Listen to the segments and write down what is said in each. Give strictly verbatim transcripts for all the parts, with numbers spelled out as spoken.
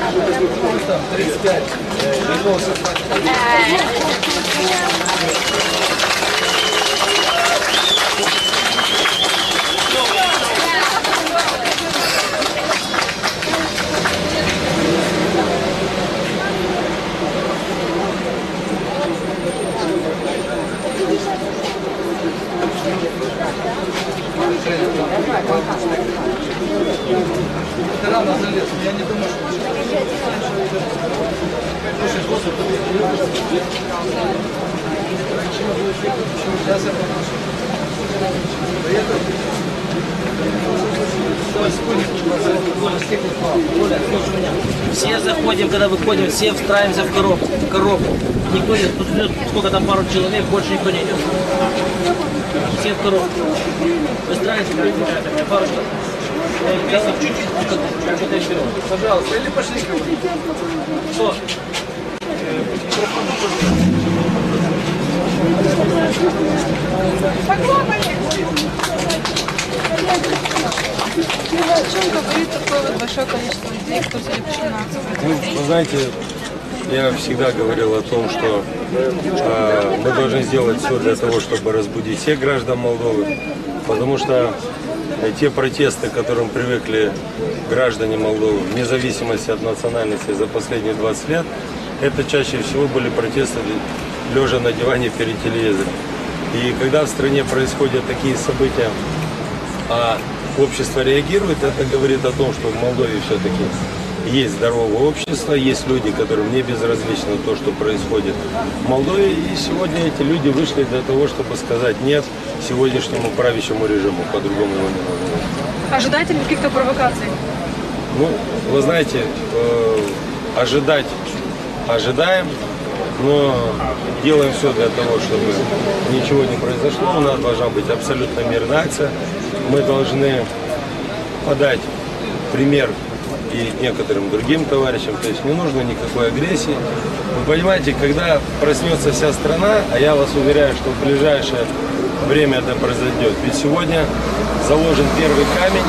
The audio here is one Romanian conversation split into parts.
тридцать пять. Ты рано залез, я не думаю, что... Слушай, слушай, сейчас я попрошу. Все заходим, когда выходим, все встраиваемся в коробку. В коробку. Никто не... Тут идет сколько там, пару человек, больше никто не идет. Все в коробку. Выстраиваемся, пару человек. Чуть-чуть. Пожалуйста, или пошли. Что? О чем говорит такое вот большое количество людей, кто сегодня пришли на акцию? Ну, вы знаете, я всегда говорил о том, что э, мы должны сделать все для того, чтобы разбудить всех граждан Молдовы, потому что э, те протесты, к которым привыкли граждане Молдовы, вне зависимости от национальности за последние двадцать лет, это чаще всего были протесты лежа на диване перед телевизором. И когда в стране происходят такие события, а общество реагирует, это говорит о том, что в Молдове все-таки есть здоровое общество, есть люди, которым не безразлично то, что происходит в Молдове. И сегодня эти люди вышли для того, чтобы сказать нет сегодняшнему правящему режиму, по-другому его не можно. Ожидаете ли каких-то провокаций? Ну, вы знаете, э, ожидать ожидаем, но делаем все для того, чтобы ничего не произошло. У нас должна быть абсолютно мирная акция. Мы должны подать пример и некоторым другим товарищам, то есть не нужно никакой агрессии. Вы понимаете, когда проснется вся страна, а я вас уверяю, что в ближайшее время это произойдет, ведь сегодня заложен первый камень,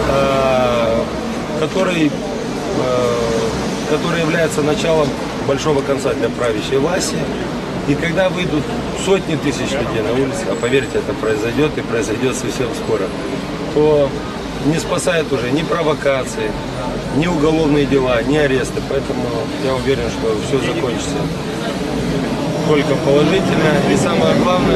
который, который является началом большого конца для правящей власти. И когда выйдут сотни тысяч людей на улицы, а поверьте, это произойдет и произойдет совсем скоро, то не спасает уже ни провокации, ни уголовные дела, ни аресты. Поэтому я уверен, что все закончится только положительно. И самое главное,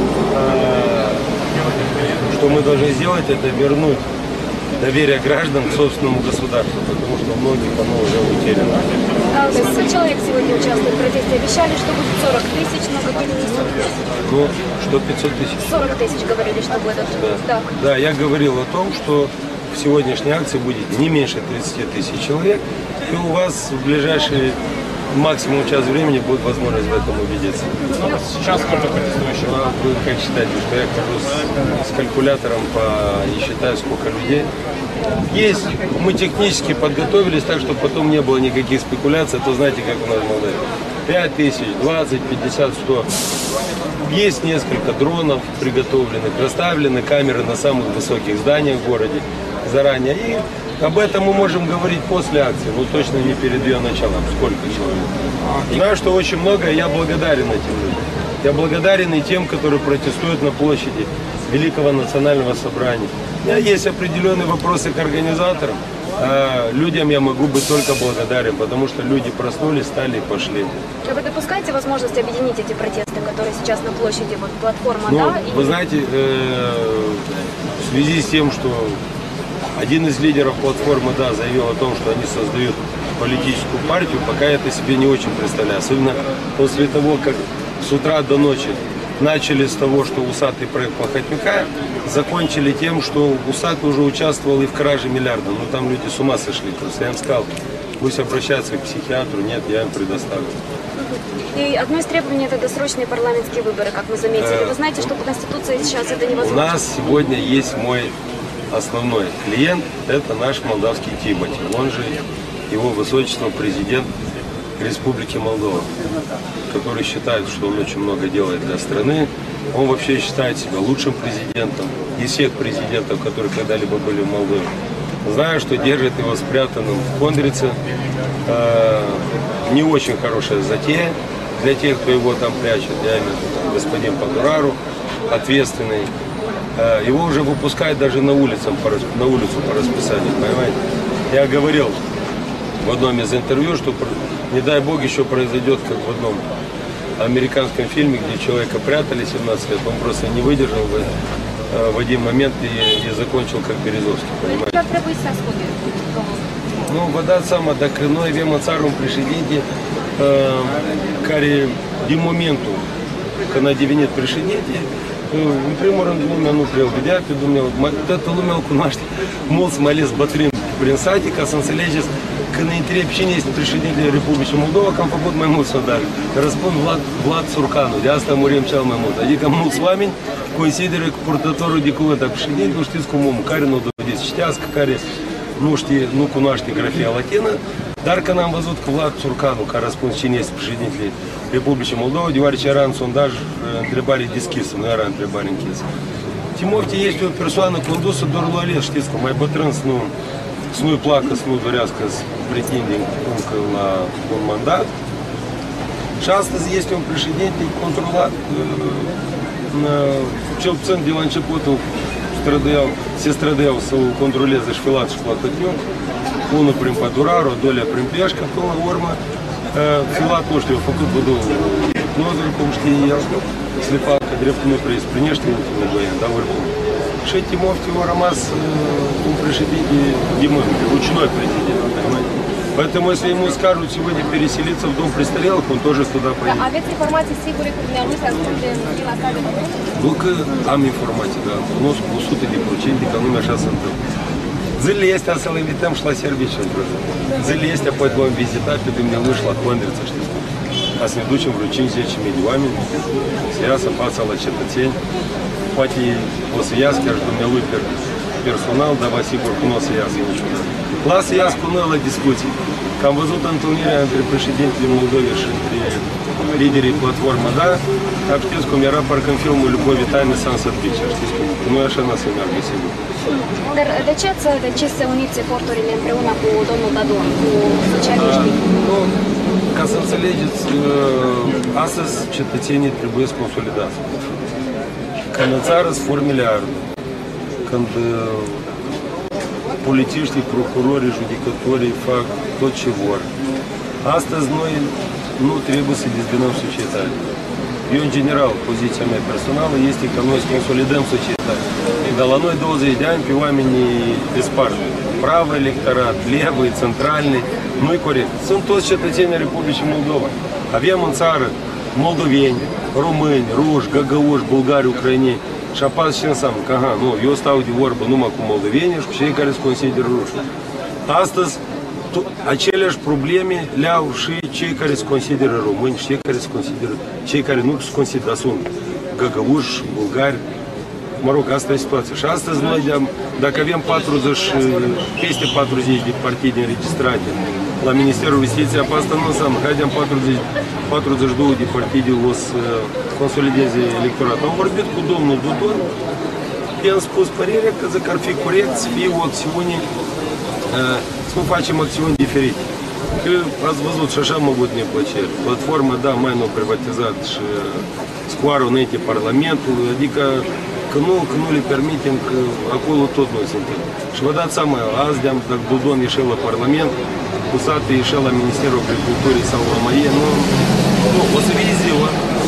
что мы должны сделать, это вернуть доверие граждан к собственному государству, потому что многих оно уже утеряно. А сколько человек сегодня участвует в протесте? Обещали, что будет сорок тысяч, но говорили не сорок тысяч. Ну, что пятьсот тысяч? сорок тысяч говорили, что будет. Да. Да. Да, я говорил о том, что в сегодняшней акции будет не меньше тридцати тысяч человек, и у вас в ближайший максимум час времени будет возможность в этом убедиться. Ну, сейчас сколько протестующих? А вы как считаете, что я хожу с, с калькулятором по, и считаю, сколько людей? Есть, мы технически подготовились так, чтобы потом не было никаких спекуляций, то знаете, как у нас в Молдове. пять тысяч, двадцать, пятьдесят, сто. Есть несколько дронов приготовленных, расставлены камеры на самых высоких зданиях в городе заранее. И об этом мы можем говорить после акции, но точно не перед ее началом, сколько человек. Знаю, что очень много, и я благодарен этим людям. Я благодарен и тем, которые протестуют на площади Великого национального собрания. У меня есть определенные вопросы к организаторам. А людям я могу быть только благодарен, потому что люди проснулись, стали и пошли. А вы допускаете возможность объединить эти протесты, которые сейчас на площади, вот платформа, ну, да? Вы и... знаете, э, в связи с тем, что один из лидеров платформы «Да» заявил о том, что они создают политическую партию, пока я это себе не очень представляю. Особенно после того, как с утра до ночи начали с того, что усатый проект Плохотнюка, закончили тем, что усатый уже участвовал и в краже миллиарда. Ну там люди с ума сошли. Просто я им сказал, пусть обращаются к психиатру, нет, я им предоставлю. И одно из требований — это досрочные парламентские выборы, как вы заметили. Вы знаете, что по Конституции сейчас это невозможно? У нас сегодня есть мой основной клиент, это наш молдавский Тимоти. Он же его высочество президент Республики Молдова, который считает, что он очень много делает для страны. Он вообще считает себя лучшим президентом из всех президентов, которые когда-либо были в Молдове. Знаю, что держит его спрятанным в Кондрице. Э, не очень хорошая затея для тех, кто его там прячет. Я имею в виду господин Падурару, ответственный. Э, его уже выпускают даже на, улицам, по, на улицу по расписанию, понимаете? Я говорил в одном из интервью, что не дай бог еще произойдет, как в одном американском фильме, где человека прятали семнадцать лет, он просто не выдержал бы в один момент и, и закончил как Березовский, понимаете? Ну, воda sama, dacă noi avem în țară un președinte uh, care, din momentul când a devenit președinte, uh, în primul rând, lumea nu prea îl vedea pe Dumnezeu, toată lumea îl cunoaște, mulți, mai ales bătrâni prin sate, ca să înțelegeți, când îi întreb cine este președintele Republicii Moldova, că am făcut mai mulți sondari. Răspund Vlad, Vlad Surcanu, de asta murim cel mai mult. Adică mulți oameni consideră că purtătorul de cuvânt a președintelui, știți cum omul care nu dovedit să citească, care nu știe, nu cunoaște grafia latină, dar când am văzut că Vlad Surcanu, care a răspuns cine este președintele Republicii Moldova, deoarece era în sondaj întrebare deschisă, nu era întrebare închisă. Timofte este o persoană condusă doar lui ales, știți cum, mai bătrân să nu, să nu-i placă, să nu dorească să pretinde încă la un mandat. Și astăzi este un președinte controlat, cel puțin de la începutul străduiau, se străduiau să o controleze și Filat și Plahotniuc, unul prin Paduraru, a doilea prin Pleșca, până la urmă Filat, nu știu, a făcut vădul hipnozul, cum știe el, slipa că dreptul nu preisprinește ultimul doi ani, dar oricum. Și Timofte a rămas un președinte de mână, ручной президент, понимаете? Поэтому, если ему скажут сегодня переселиться в дом престарелых, он тоже туда поедет. Da, aveți informații sigure că dumneavoastră se ascunde în vila sa de pământ? Nu că am informații, dar cunosc o sută de procente că lumea așa se întâmplă. Zilele astea să-l invităm și la serviciu, într-adevăr. Zilele astea poate vom vizita pe dumnealui și la Condriță, știți cum. Ca să ne ducem vreo cinci-zece mii de oameni, să iasă în fața la cetățeni. Poate o să iasă chiar și dumnealui personal, dar vă asigur că nu o să iasă niciodată. Lasă iasă cu noi la discuții. Că am văzut întâlnirea între președintele Moldovei și între liderii Platforma, da? Dar știți cum era parcă în filmul Любовь Тайны Sunset Beach, știți cum? Nu e așa n-a să meargă, sigur. Dar de ce ați decis să uniți eforturile împreună cu domnul Dadon, cu socialiștii? Nu, ca să înțelegeți, astăzi cetățenii trebuie să consolidați. Când în țară sunt four miliarde, când polițiștii, procurorii, judecătorii fac tot ce vor, astăzi noi nu trebuie să dezbinăm societatea. Eu, în general, poziția mea personală este că noi să consolidăm societatea. Dar la noi douăzeci de ani pe oamenii despart. Правă electorat, levă, centralni, nu-i corect. Sunt toți cetățenii Republicii Moldova. Avem în țară moldoveni, români, ruși, găgăuși, bulgari, ucraineni. Și apar ce înseamnă? Că, aha, nu, eu stau de vorbă numai cu moldovenii și cu cei care se consideră ruși. Astăzi, aceleași probleme le-au și cei care se consideră români, și cei care se consideră, cei care nu se consideră, sunt găgăuși, bulgari. Mă rog, asta e situația. Și astăzi noi, dacă avem patruzeci, peste patruzeci de partide înregistrate la Ministerul Justiției, asta nu înseamnă că avem patruzeci, patruzeci și două de partide o să consolideze electoratul. Am vorbit cu domnul Dodon, i-am spus părerea că zic, ar fi corect să fie o acțiune, să nu facem acțiuni diferite. Că ați văzut și așa am avut neplăceri. Platforma, da, mai nou privatizat și scoară înainte Parlamentului, adică că nu, că nu le permitem, că acolo tot noi suntem. Și vă dați seama, azi, dacă Dodon ieșea la Parlament, Pusată ieșea la Ministerul Agriculturii sau la M A E, nu, nu, o să vii ziua,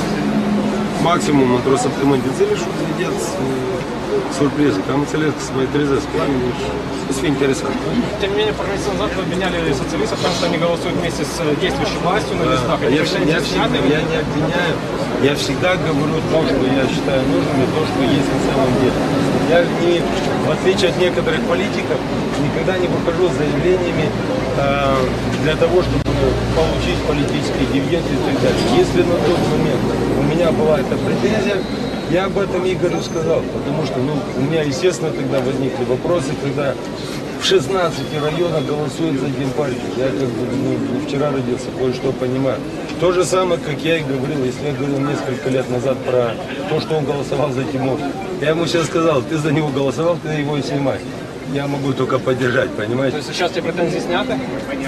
maximum într-o săptămână de zile și o să vedeți surpriză, că am înțeles că se mai trezesc oamenii și o să fie interesant. Тем не менее, пару месяцев назад вы обвиняли социалистов, потому что они голосуют вместе с действующей властью на местах. Я, я, всегда, я не обвиняю, я всегда говорю то, что я считаю нужным, и то, что есть на самом деле. Я, не, в отличие от некоторых политиков, никогда не выхожу с заявлениями э, для того, чтобы получить политические дивиденды и так далее. Если на тот момент у меня была эта претензия, я об этом Игорю сказал, потому что ну, у меня, естественно, тогда возникли вопросы, когда в шестнадцати районах голосуют за один партию. Я как бы ну, не вчера родился, кое-что понимаю. То же самое, как я и говорил, если я говорил несколько лет назад про то, что он голосовал за Тимофея. Я ему сейчас сказал, ты за него голосовал, ты его и снимай. Я могу только поддержать, То понимаете? есть сейчас эти претензии сняты?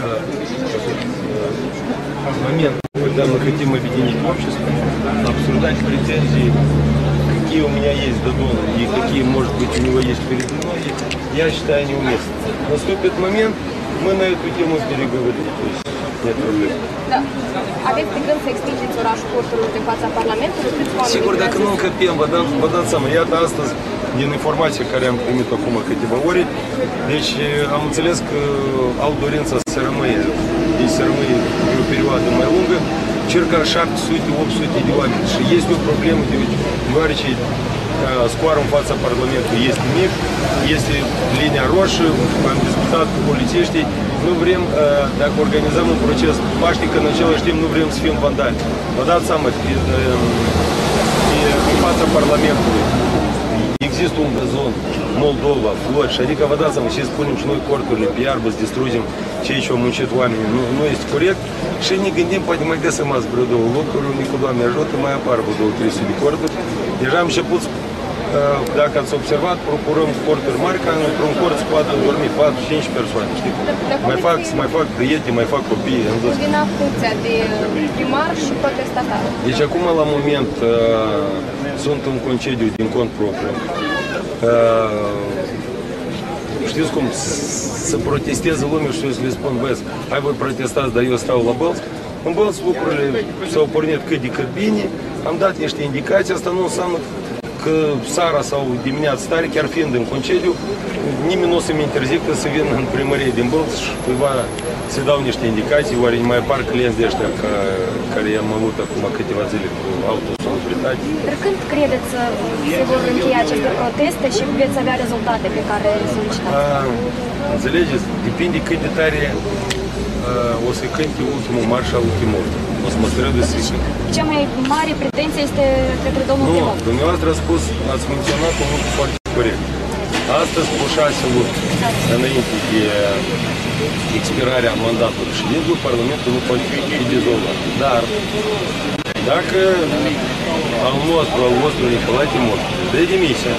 Момент, когда мы хотим объединить общество, обсуждать претензии, какие у меня есть до Дона и какие, может быть, у него есть передо мной, я считаю неуместно. Наступит момент, мы на эту temu переговорим. То есть нет проблем. Da. Aveți de gând să extindeți orașul portului în fața Parlamentului? Câți oameni Sigur, dacă nu lucrează? încăpem, vă dați, vă dați seama, iată astăzi, din informația care am primit acum câteva ore, deci am înțeles că au dorința să rămâie, deci să rămâie o perioadă mai lungă, circa șapte sute opt sute de oameni. Și este o problemă, deoarece scoarul în fața Parlamentului este mic, este linia roșie, am discutat cu polițiștii, nu vrem, dacă organizăm un proces pașnic, în același timp nu vrem să fim vandali. Vă dați seama, în fața Parlamentului există un gazon, Moldova, Floci, adică vă dați seama, și spunem și noi corturile pe iarbă, să distrugem cei ce au muncit oamenii, nu, nu este corect și ne gândim, poate mai găsim azi vreo două locuri, unde cu Doamne ajută, mai apar vreo două trei sute de corturi. Deja am început, dacă ați observat, procurăm corturi mari, ca într-un cort se poate dormi patru cinci persoane, știi? Mai fac, mai fac prieteni, mai fac copii. Vina funcția de primar și protestatar. Deci acum, la moment, sunt în concediu din cont propriu. Știți cum, să protesteze lumea și eu să le spun, băieți, hai voi protestați, dar eu stau la Bălți. În Bălți lucrurile s-au pornit cât de cât bine, am dat niște indicații, asta nu înseamnă că seara sau dimineața tare, chiar fiind în concediu, nimeni nu o să-mi interzică să vin în primărie din Bălți și cuiva să dau niște indicații, oare mai apar clienți de ăștia ca, care i-am avut acum câteva zile cu autosolubilitate. Dar când credeți să se vor încheia aceste proteste și veți avea rezultate pe care solicitați? Înțelegeți? Depinde cât de tare uh, o să cânte ultimul marș al lui Timur. O să mă străduiesc să cânte. Cea mai mare pretenție este către domnul Nu, Timur. dumneavoastră a spus, ați menționat un lucru foarte corect. Astăzi, cu șase luni înainte de expirarea mandatului președintelui, Parlamentul nu poate fi dizolvat. Dar, dacă al nostru, al vostru Nicolae Timur dă demisia,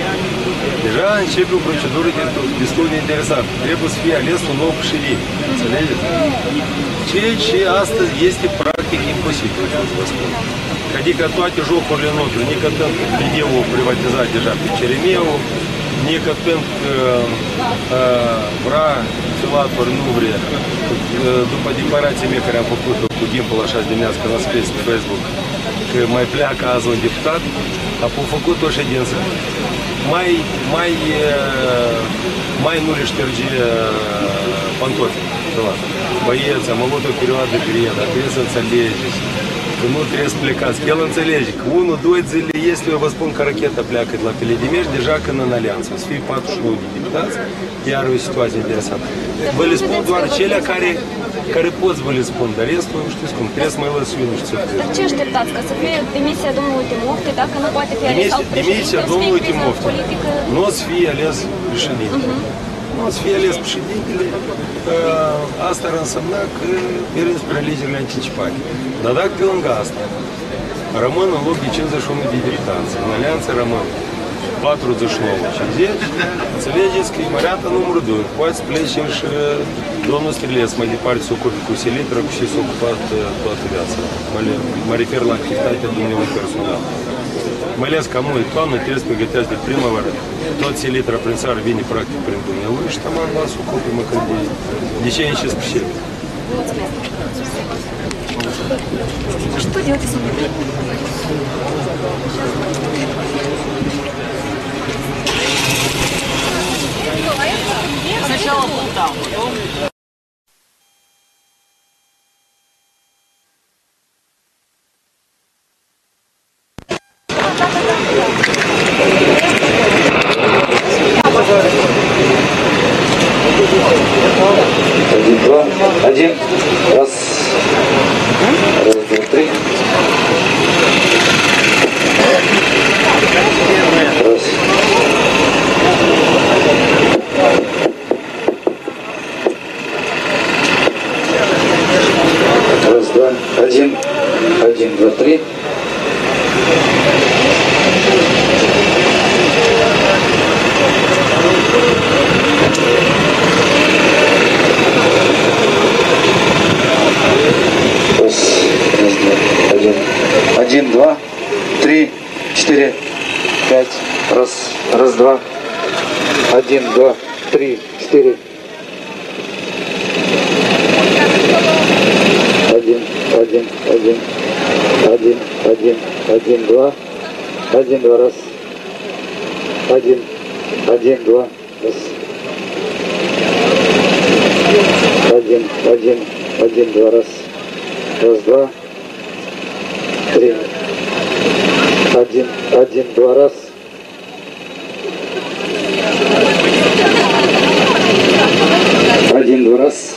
deja începe o procedură destul de interesantă. Trebuie să fie ales un nou președinte. Înțelegeți? Ceea ce astăzi este practic imposibil, să vă spun. Adică toate jocurile noastre, nicătând că P D-ul privatizat deja pe Ceremeu, nicătând că uh, vrea filator nu vrea, uh, după declarația mea care am făcut-o cu timpul așa dimineață, când am scris pe Facebook, că mai pleacă azi un deputat, am făcut o ședință. Mai, mai, uh, mai nu le șterge uh, pantofii. Băieți, am avut o perioadă grea, dar trebuie să înțelegeți că nu trebuie să plecați. El înțelege că unu doi zile este, eu vă spun că racheta pleacă de la Peledimeș, deja când în alianță. O să fie patruzeci și nouă de deputați, iar o situație interesantă. Vă le spun doar cele care, care pot să vă le spun, dar restul, știți cum, trebuie să mai lăs eu niște surprize. Dar ce așteptați? Că să fie demisia domnului Timofte, dacă nu poate fi ales alt președinte, demisia o să fie domnului criză Timofte. politică? Nu o să fie ales președinte. Nu o să fie ales președintele. Asta ar însemna că mergem spre alegerile anticipate. Dar dacă pe lângă asta rămân în loc de cincizeci și unu de deputați, în alianță rămân patruzeci și nouă cincizeci, înțelegeți că e măreată numărul doi. Poate să plece și domnul Strilescu mai departe să ocupe cu selitră cu și s-a ocupat toată viața. Mă refer la activitatea dumneavoastră personală. Mai ales ca noi, toamnă, trebuie să pregăteați de primăvară. Tot selitra prin țară vine practic prin dumneavoastră și tam am luat să ocupe măcar de, de ce în ce special. Mulțumesc. Что делать, если не Сначала Полтаву, потом... Один, два, один, раз, раз, два, три, раз. Раз, два, один, один, два, три. один, два, три, четыре. Один, один, один, один, один, один, два, один, два, раз, один, один, два, раз, один, один, один, два, раз, раз, два, три, один, один, два, раз, один, два, раз.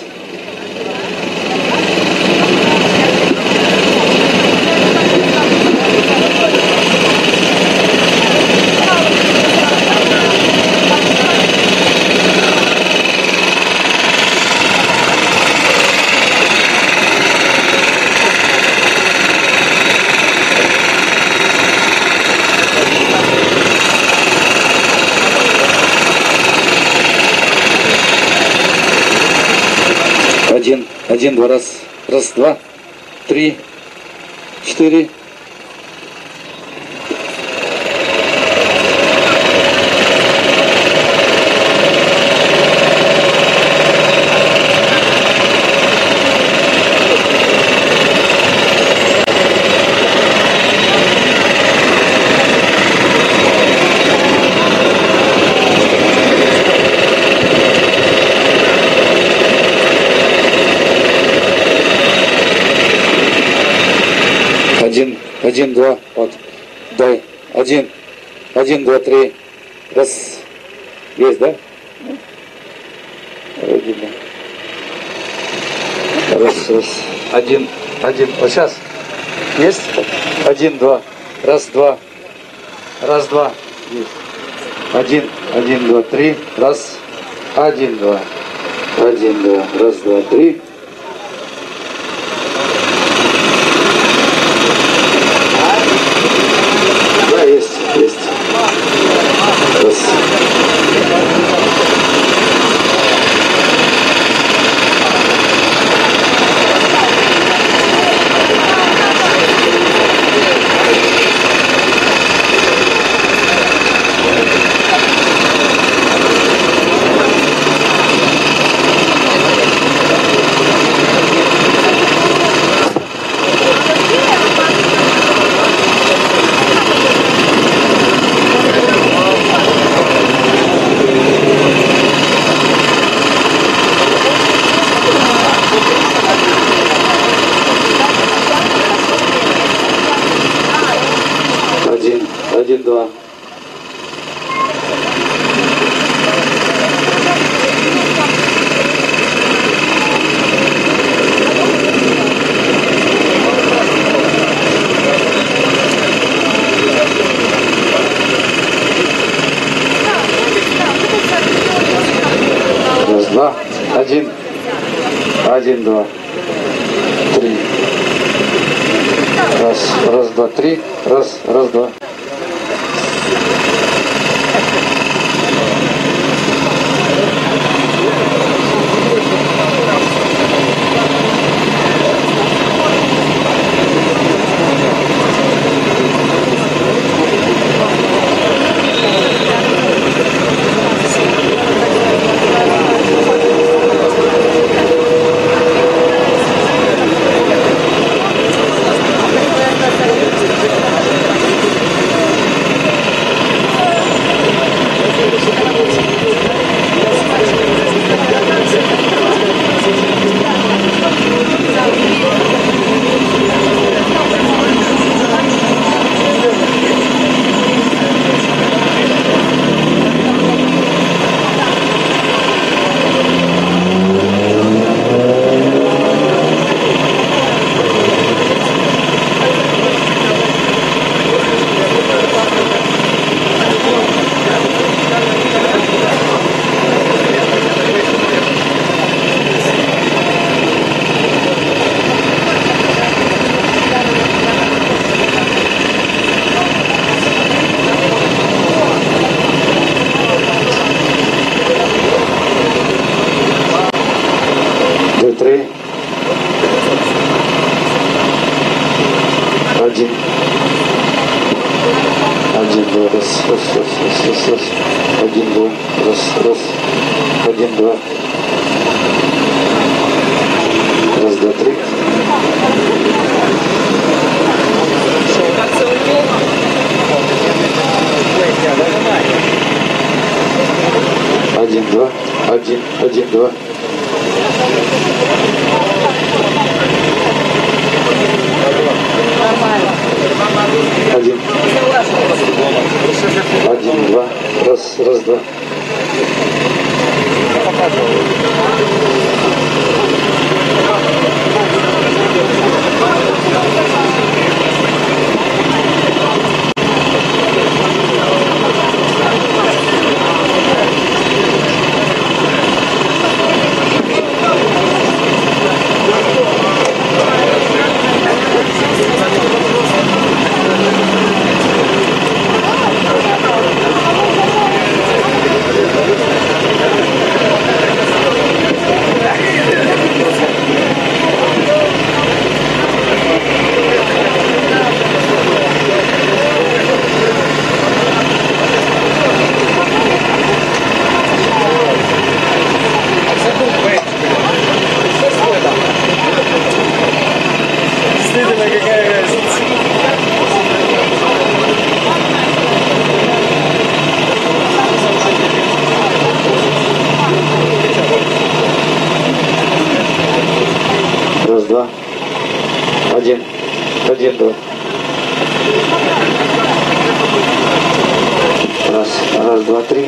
Один, один, два, раз, раз, два, три, четыре. Один, один, два, вот, дай, один, один, два, три, раз, есть, да? Один, раз, раз, один, один, вот сейчас, есть? Один, два, раз, два, раз, два, есть. Один, один, два, три, раз, один, два, один, два, раз, два, три. Есть, есть. Раз. Один, один, два. Раз, два, один, один, два, три. Раз, раз, два, три, раз, раз, два. Три. Один. Один. два, раз, раз, раз, раз, раз, раз, один, два, раз, раз, один, два, раз, два, три. Один, два, один, один, два. Один. Один, два. Раз, раз, два. Раз, два. Один. Один, два. Раз, раз, два, три.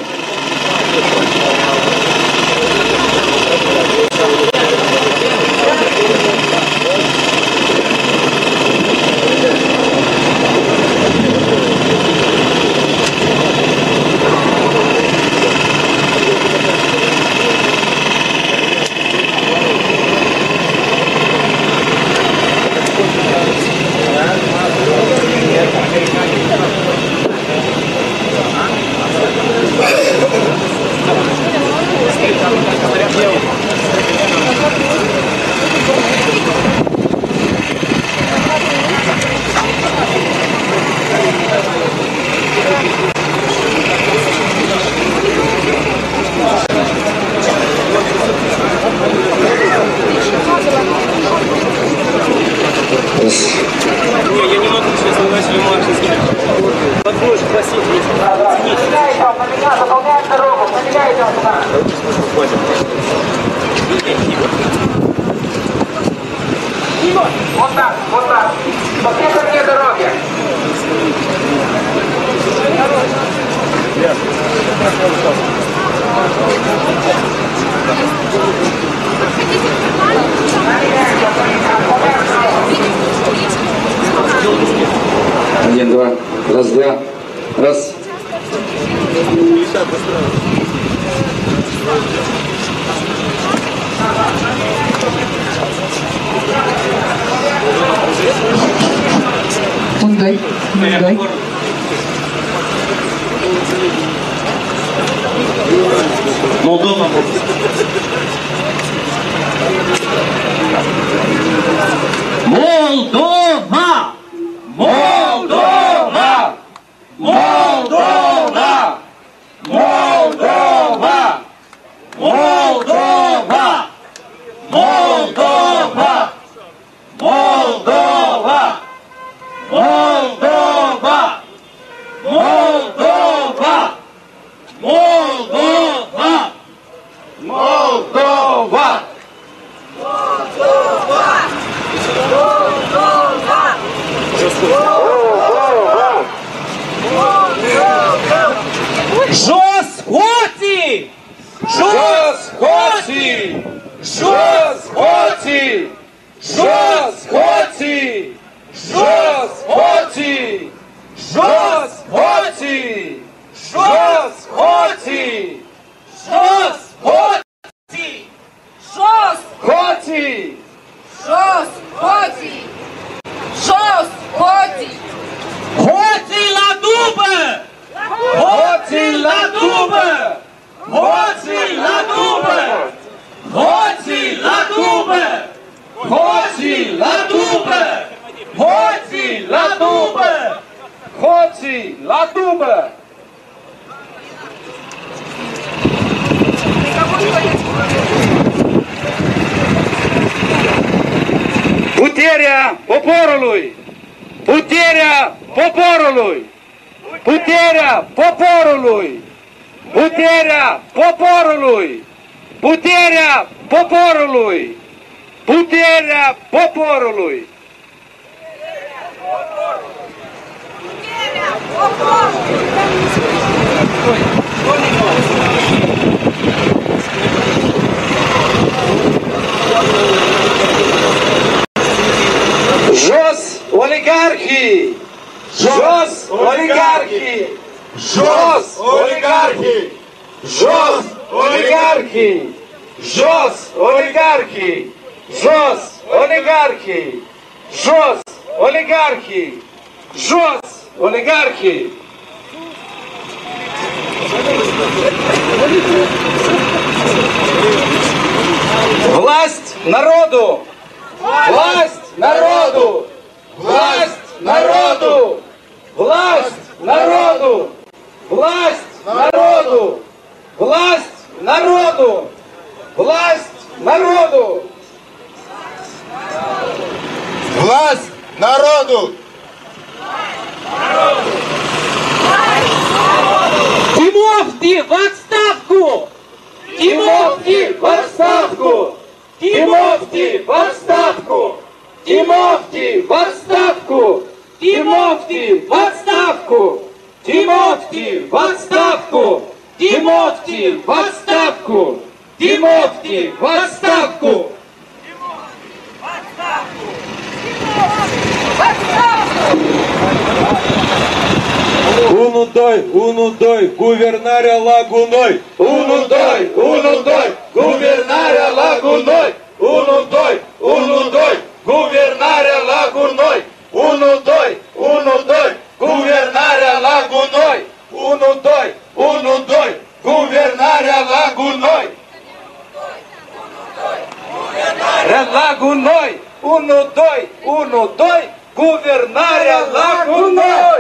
Не, я не могу сейчас назвать ремарки. Подбрось, просить. Заполняем дорогу, поменяйте туда. Вот так, вот так. По всей стороне дороги. Один, два. Раз, два. Раз. Мундай. Мундай. Молдова. Молдова! Молдова! Молдова! Молдова! Молдова! Молдова! Молдова! Молдова! Молдова! Молдова! Молдова! Жосхоті! Жосхоті! Жосхоті! Жосхоті! Жосхоті! Жосхоті! Жосхоті! Жосхоті! Жосхоті! Жосхоті! Жосхоті! Хоті ла дубе! Хоті ла дубе! Хоті ла дубе! Хоті ла дубе! Хоті ла дубе! Хоті ла дубе! Хоті Alții la tubă! Puterea poporului! Puterea poporului! Puterea poporului! Puterea poporului! Puterea poporului! Puterea poporului! Jos oligarhii! Jos oligarhii! Jos oligarhii! Jos oligarhii! Jos oligarhii! Jos oligarhii! Jos oligarhii! Jos oligarhii! Власть народу! Власть народу! Власть народу! Власть народу! Власть народу! Власть народу! Власть народу! Власть народу! Тимофти в отставку! Тимофти в отставку! Тимофти в отставку! Тимофти в отставку! Тимофти в отставку! Тимофти в отставку! Тимофти в отставку! Тимофти в отставку! Унудой, унудой, гувернаря лагуной. Унудой, унудой, гувернаря лагуной! Унудой, унудой, гувернаря лагуной! Унудой, унудой, гувернаря лагуной! Унудой, унудой, гувернаря лагуной! Лагуной, унудой, унудой, гувернаря лагуной!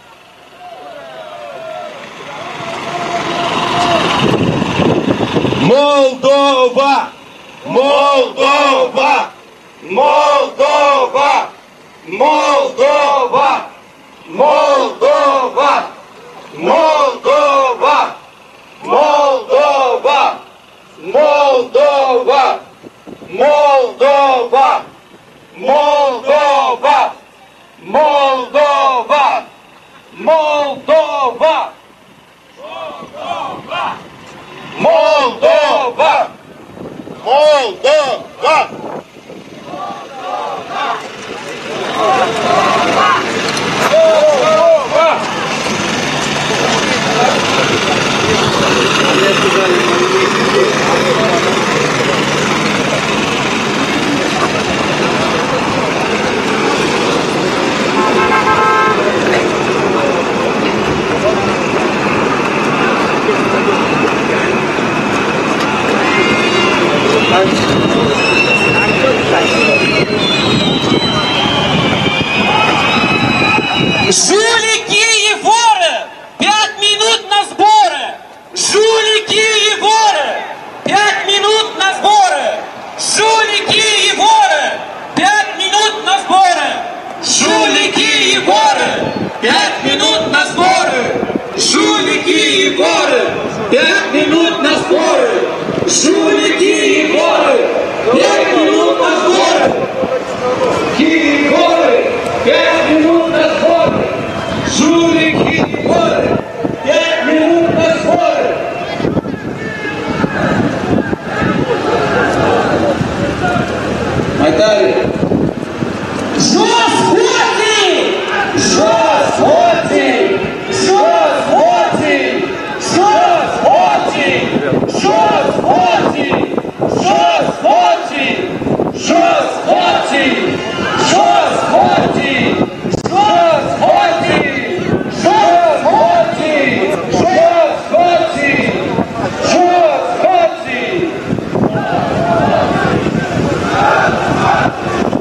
Молдова! Молдова! Молдова! Молдова! Молдова! Молдова! Молдова! Молдова! Молдова! Молдова! Молдова! Молдова! Молдова! Молдова! Жулики и воры! Пять минут на сборы! Жулики и воры! Пять минут на сборы! Жулики и воры! Пять минут на сборы! Жулики и воры! Пять минут на сборы! Жулики и воры! Пять минут на сборы! Жулики и воры! Пять минут на сборы! Жулики воры! Пять минут на сборы! Жулики воры! Пять минут на сборы! Майдали! Жосботи! Жосботи! Жосботи! Жосботи! Жосботи! Жосботи! Жосботи! Жосботи! Жосботи! Жосботи! Жосботи!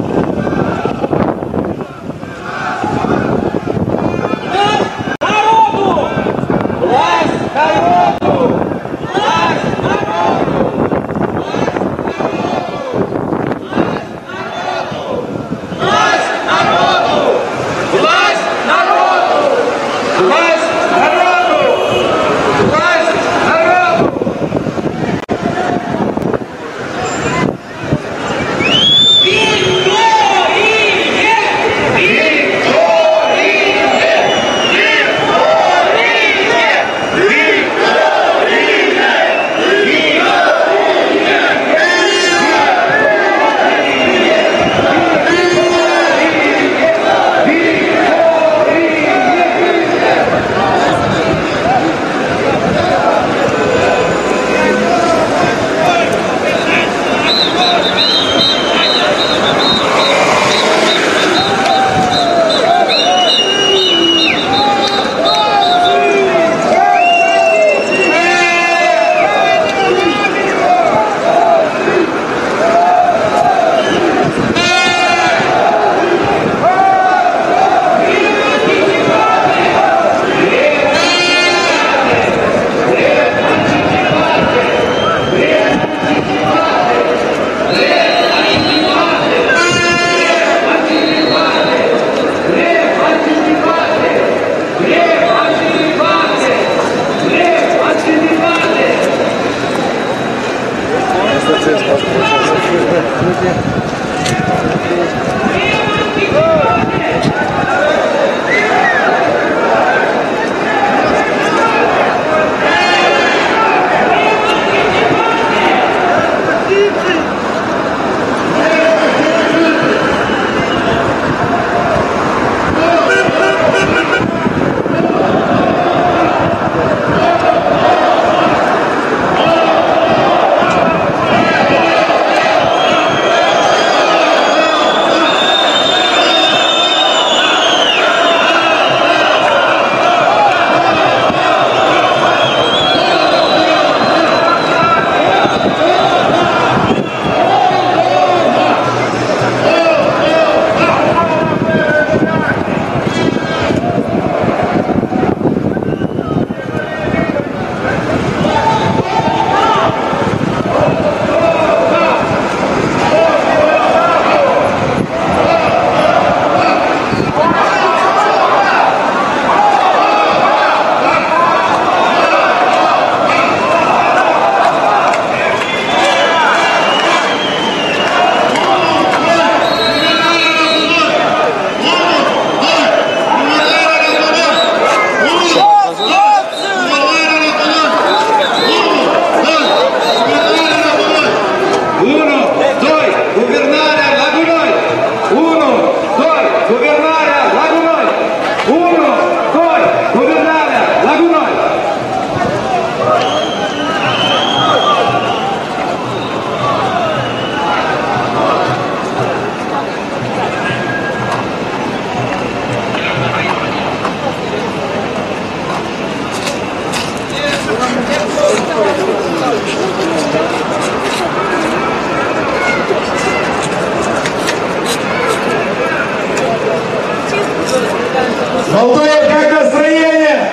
Молдова, как настроение?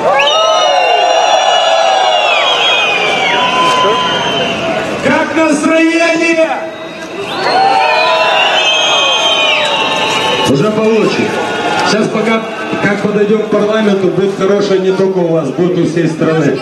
Как настроение? Уже получше. Сейчас пока, как подойдем к парламенту, будет хорошее не только у вас, будет у всей страны.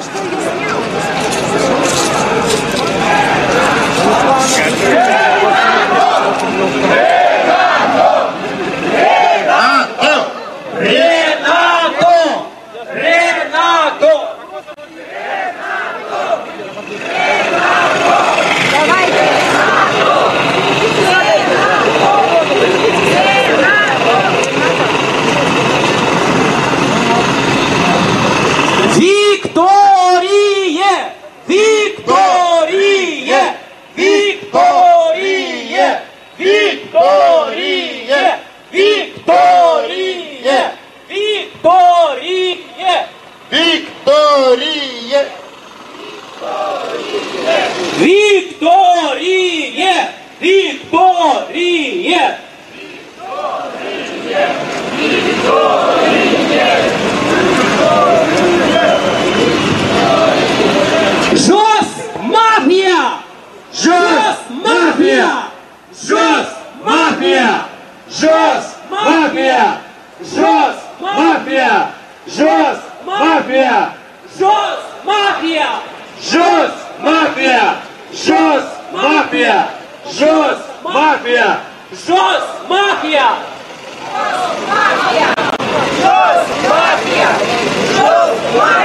Виктория! Виктория! ЖОС мафия! ЖОС мафия! ЖОС мафия! ЖОС мафия! ЖОС мафия! ЖОС мафия! ЖОС мафия! ЖОС мафия! ЖОС мафия! ЖОС мафия! ЖОС мафия! ЖОС мафия! ЖОС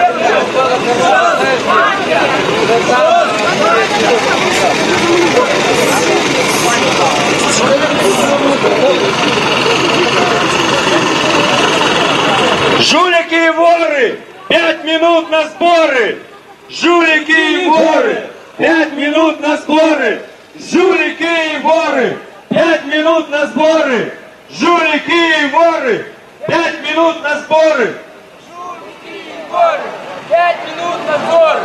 Жулики и воры! Пять минут на сборы! Жулики и воры! Пять минут на сборы! Жулики и воры! Пять минут на сборы! Жулики и воры! Пять минут на сборы! Жулики и воры! Пять минут на сборы!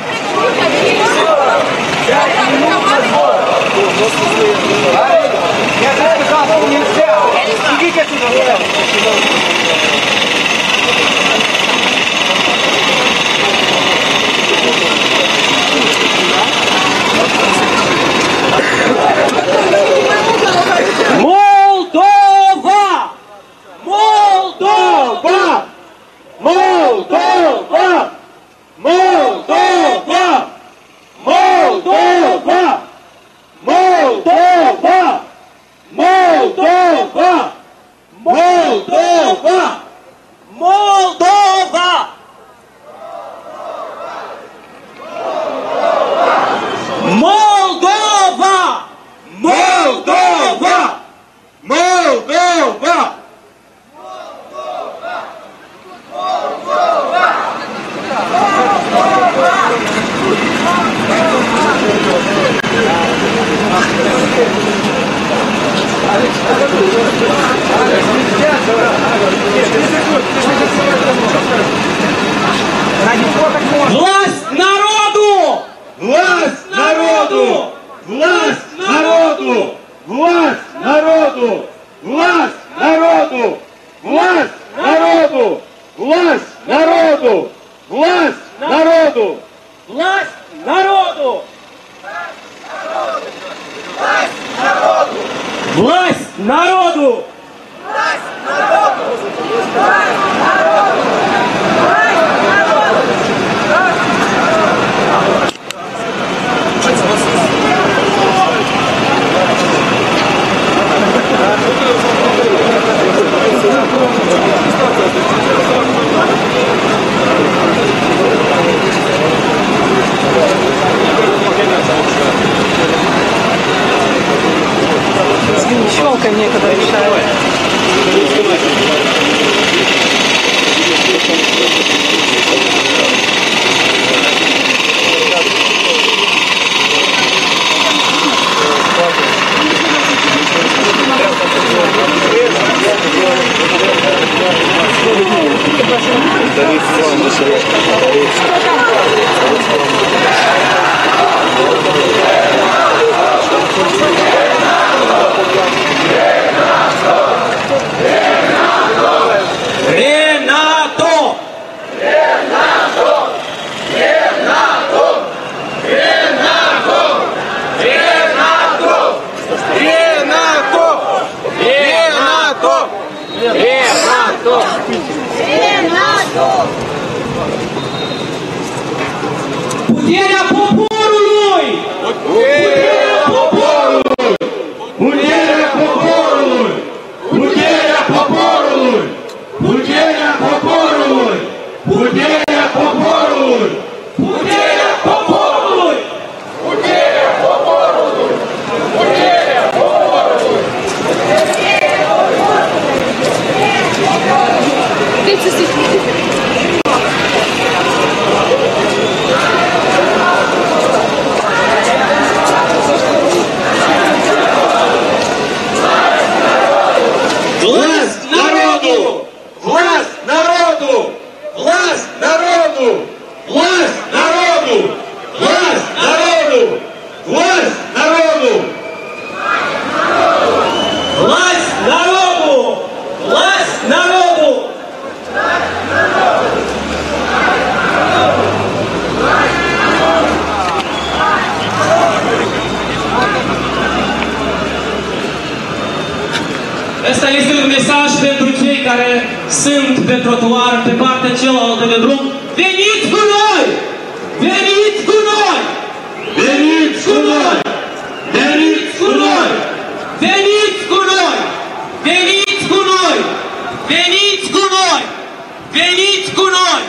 Пять минут на сборы! Я же сказал, нельзя! Идите отсюда! Молдова! Молдова! Молдова! Молдова! Молдова! Молдова! Молдова! Молдова! Молдова! Молдова! Молдова! Молдова! Молдова! Власть народу! Власть народу! Власть народу! Власть народу! Власть народу! Власть народу! Власть народу! Власть народу! Власть народу! Власть народу! Щелкай мне, когда решаю. Ренато! Puterea poporului! Puterea poporului! Puterea poporului! Puterea poporului! Puterea poporului! Puterea poporului! Puterea poporului! Puterea poporului! Puterea poporului! Власть народу! Власть народу! Власть народу! Власть народу! Власть народу! Власть народу! Власть народу! Власть народу! Ăsta este un mesaj pentru cei care sunt pe trotuar, pe partea cealaltă de drum. Veniți cu noi! Veniți cu noi! Veniți cu noi! Veniți cu noi! Veniți cu noi! Veniți cu noi! Veniți cu noi! Veniți cu noi!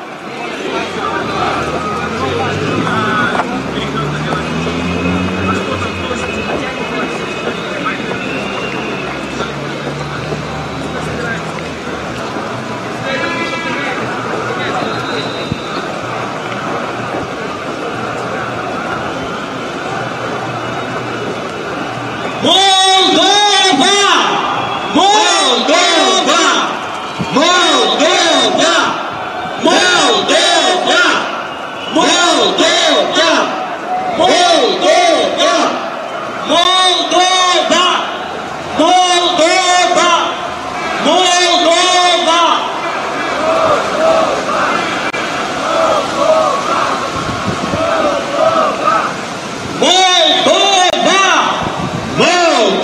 Moldova! Moldova! Moldova! Moldova! Moldova! Moldova! Moldova! Moldova! Moldova! Moldova!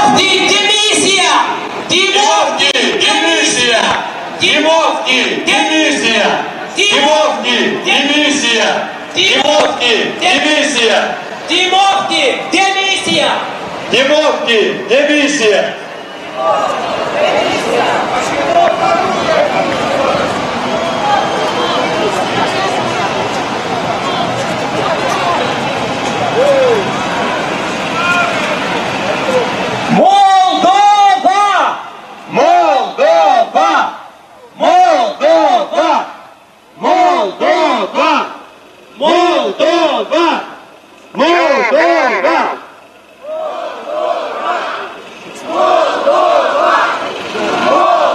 Тимофти, Демисия! Тимофти, Демисия! Тимофти, Демисия! Тимофти, Демисия! Тимофти, Демисия! Тимофти, Демисия! Тимофти, Демисия! Молдова! Молдова! Молдова! Молдова! Молдова! Молдова! Молдова!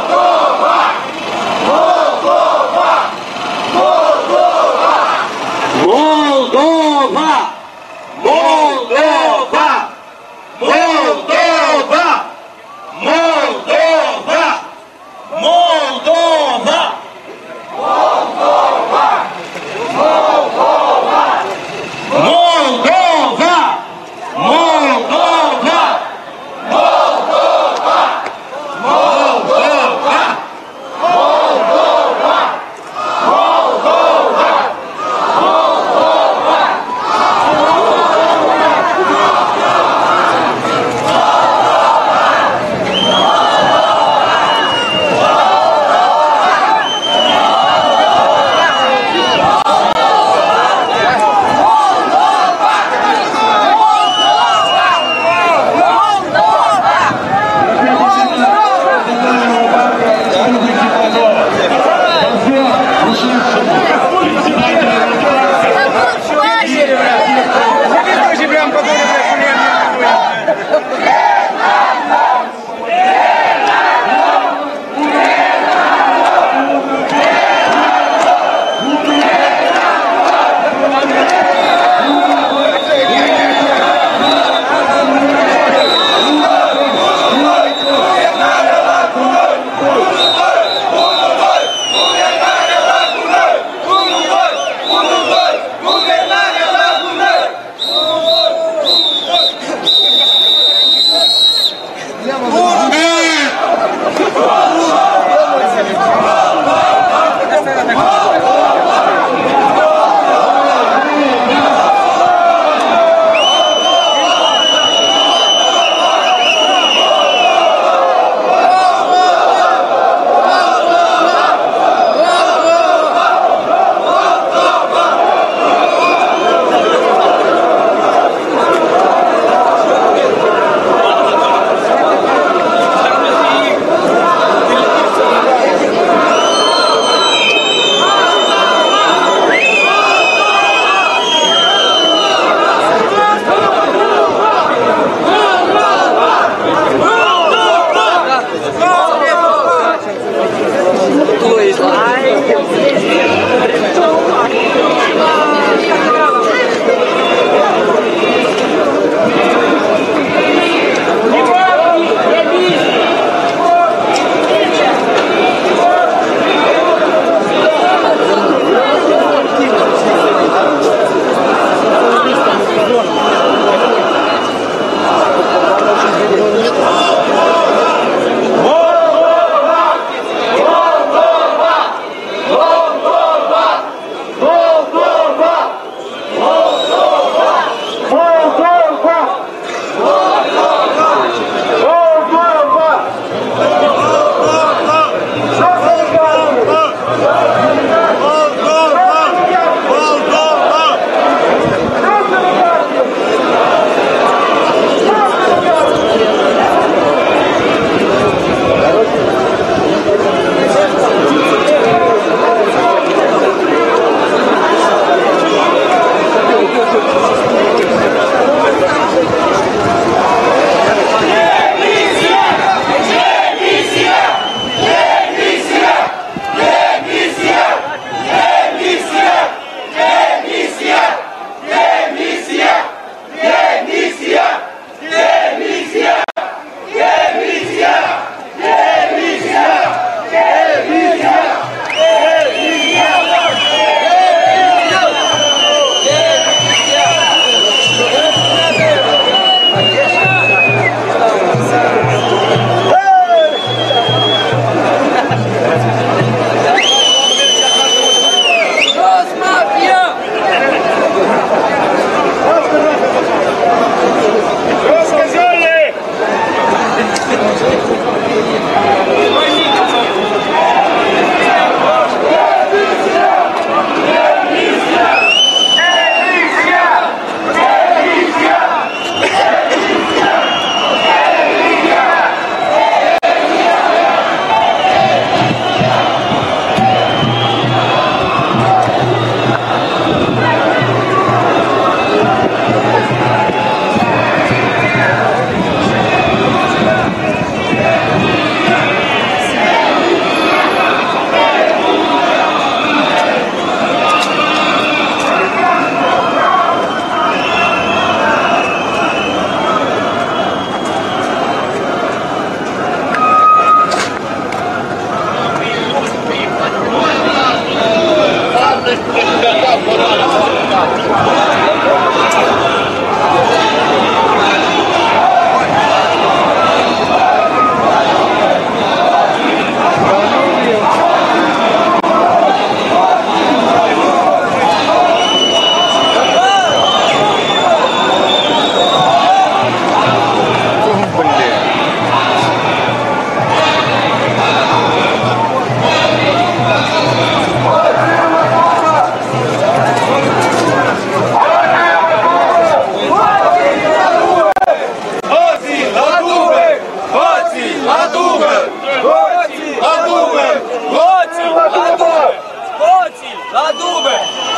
На дуби!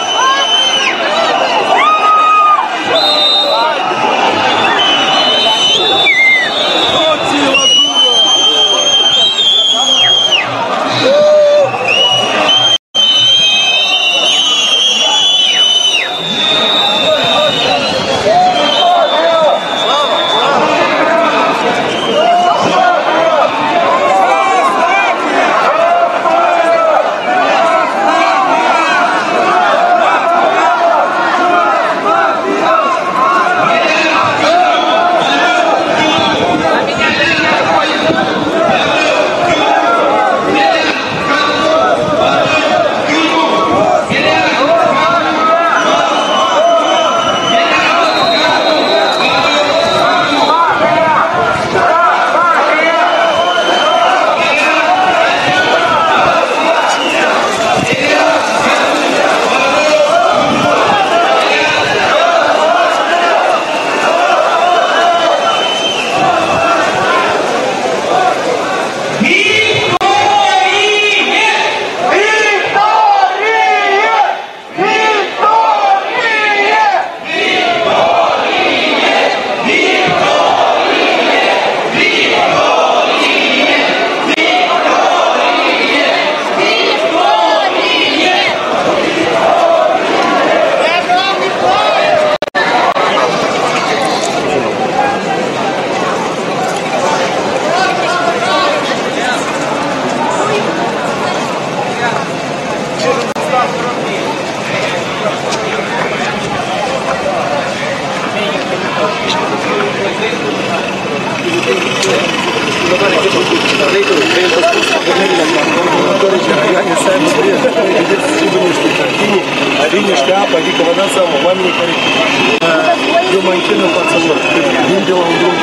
Линия шляпа, Вика, вода сама, мамин корректив. Юманчина пацанов. Видела он друг,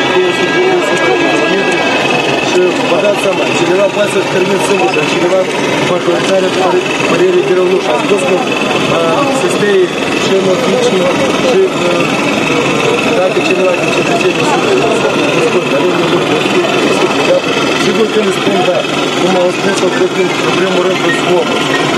километров. Вода сама. Черева пальцев кормит сумбуша. Черева пожарит парери перелуша. Доступ состоит шину отлично. Так и черева, как чертачение сумбуша. Чего ты не спонда? Думал, что это проблему рынка с лобом.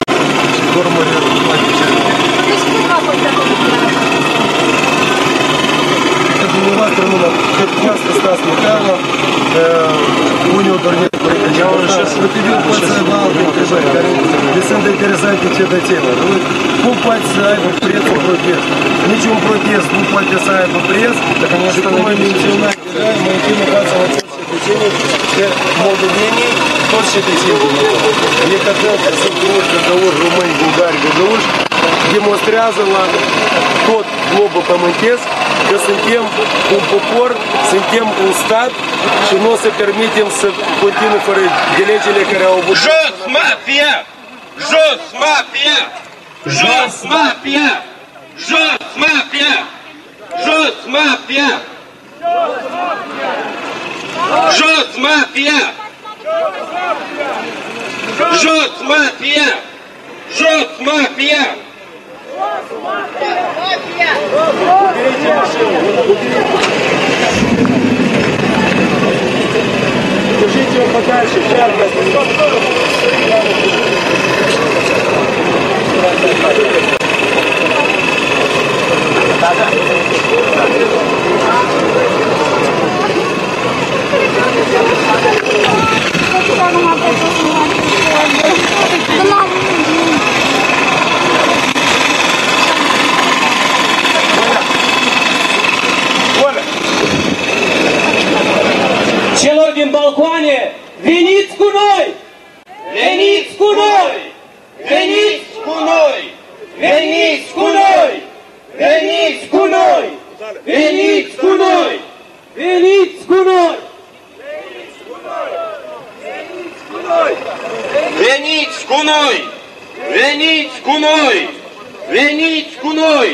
Это была термина часто Стас Михайлов, у него турнир прикричал. Вот идет пальцы балки, беседа интересантна чья-то тема. Купать сайбер пресс протест. Ничего протест, купать сайбер пресс. Так они что мы менционаем, мы идем играться в отцовстве течение, молдовнений, точно течение. Не хотел, договор Румынии, Булгарии, договор, демонстрировала тот глобо помонтез, că suntem un popor, suntem un stat și nu o să permitem să continue fără de legile care au avut. Jos mafia! Jos mafia! Jos mafia! Jos mafia! Jos mafia! Jos mafia! Jos mafia! Jos mafia! Уберите машину, держите его подальше, ярко. Celor din balcoane, veniți cu noi! Veniți cu noi! Veniți cu noi! Veniți cu noi! Veniți cu noi! Veniți cu noi! Veniți cu noi! Veniți cu noi! Veniți cu noi! Veniți cu noi!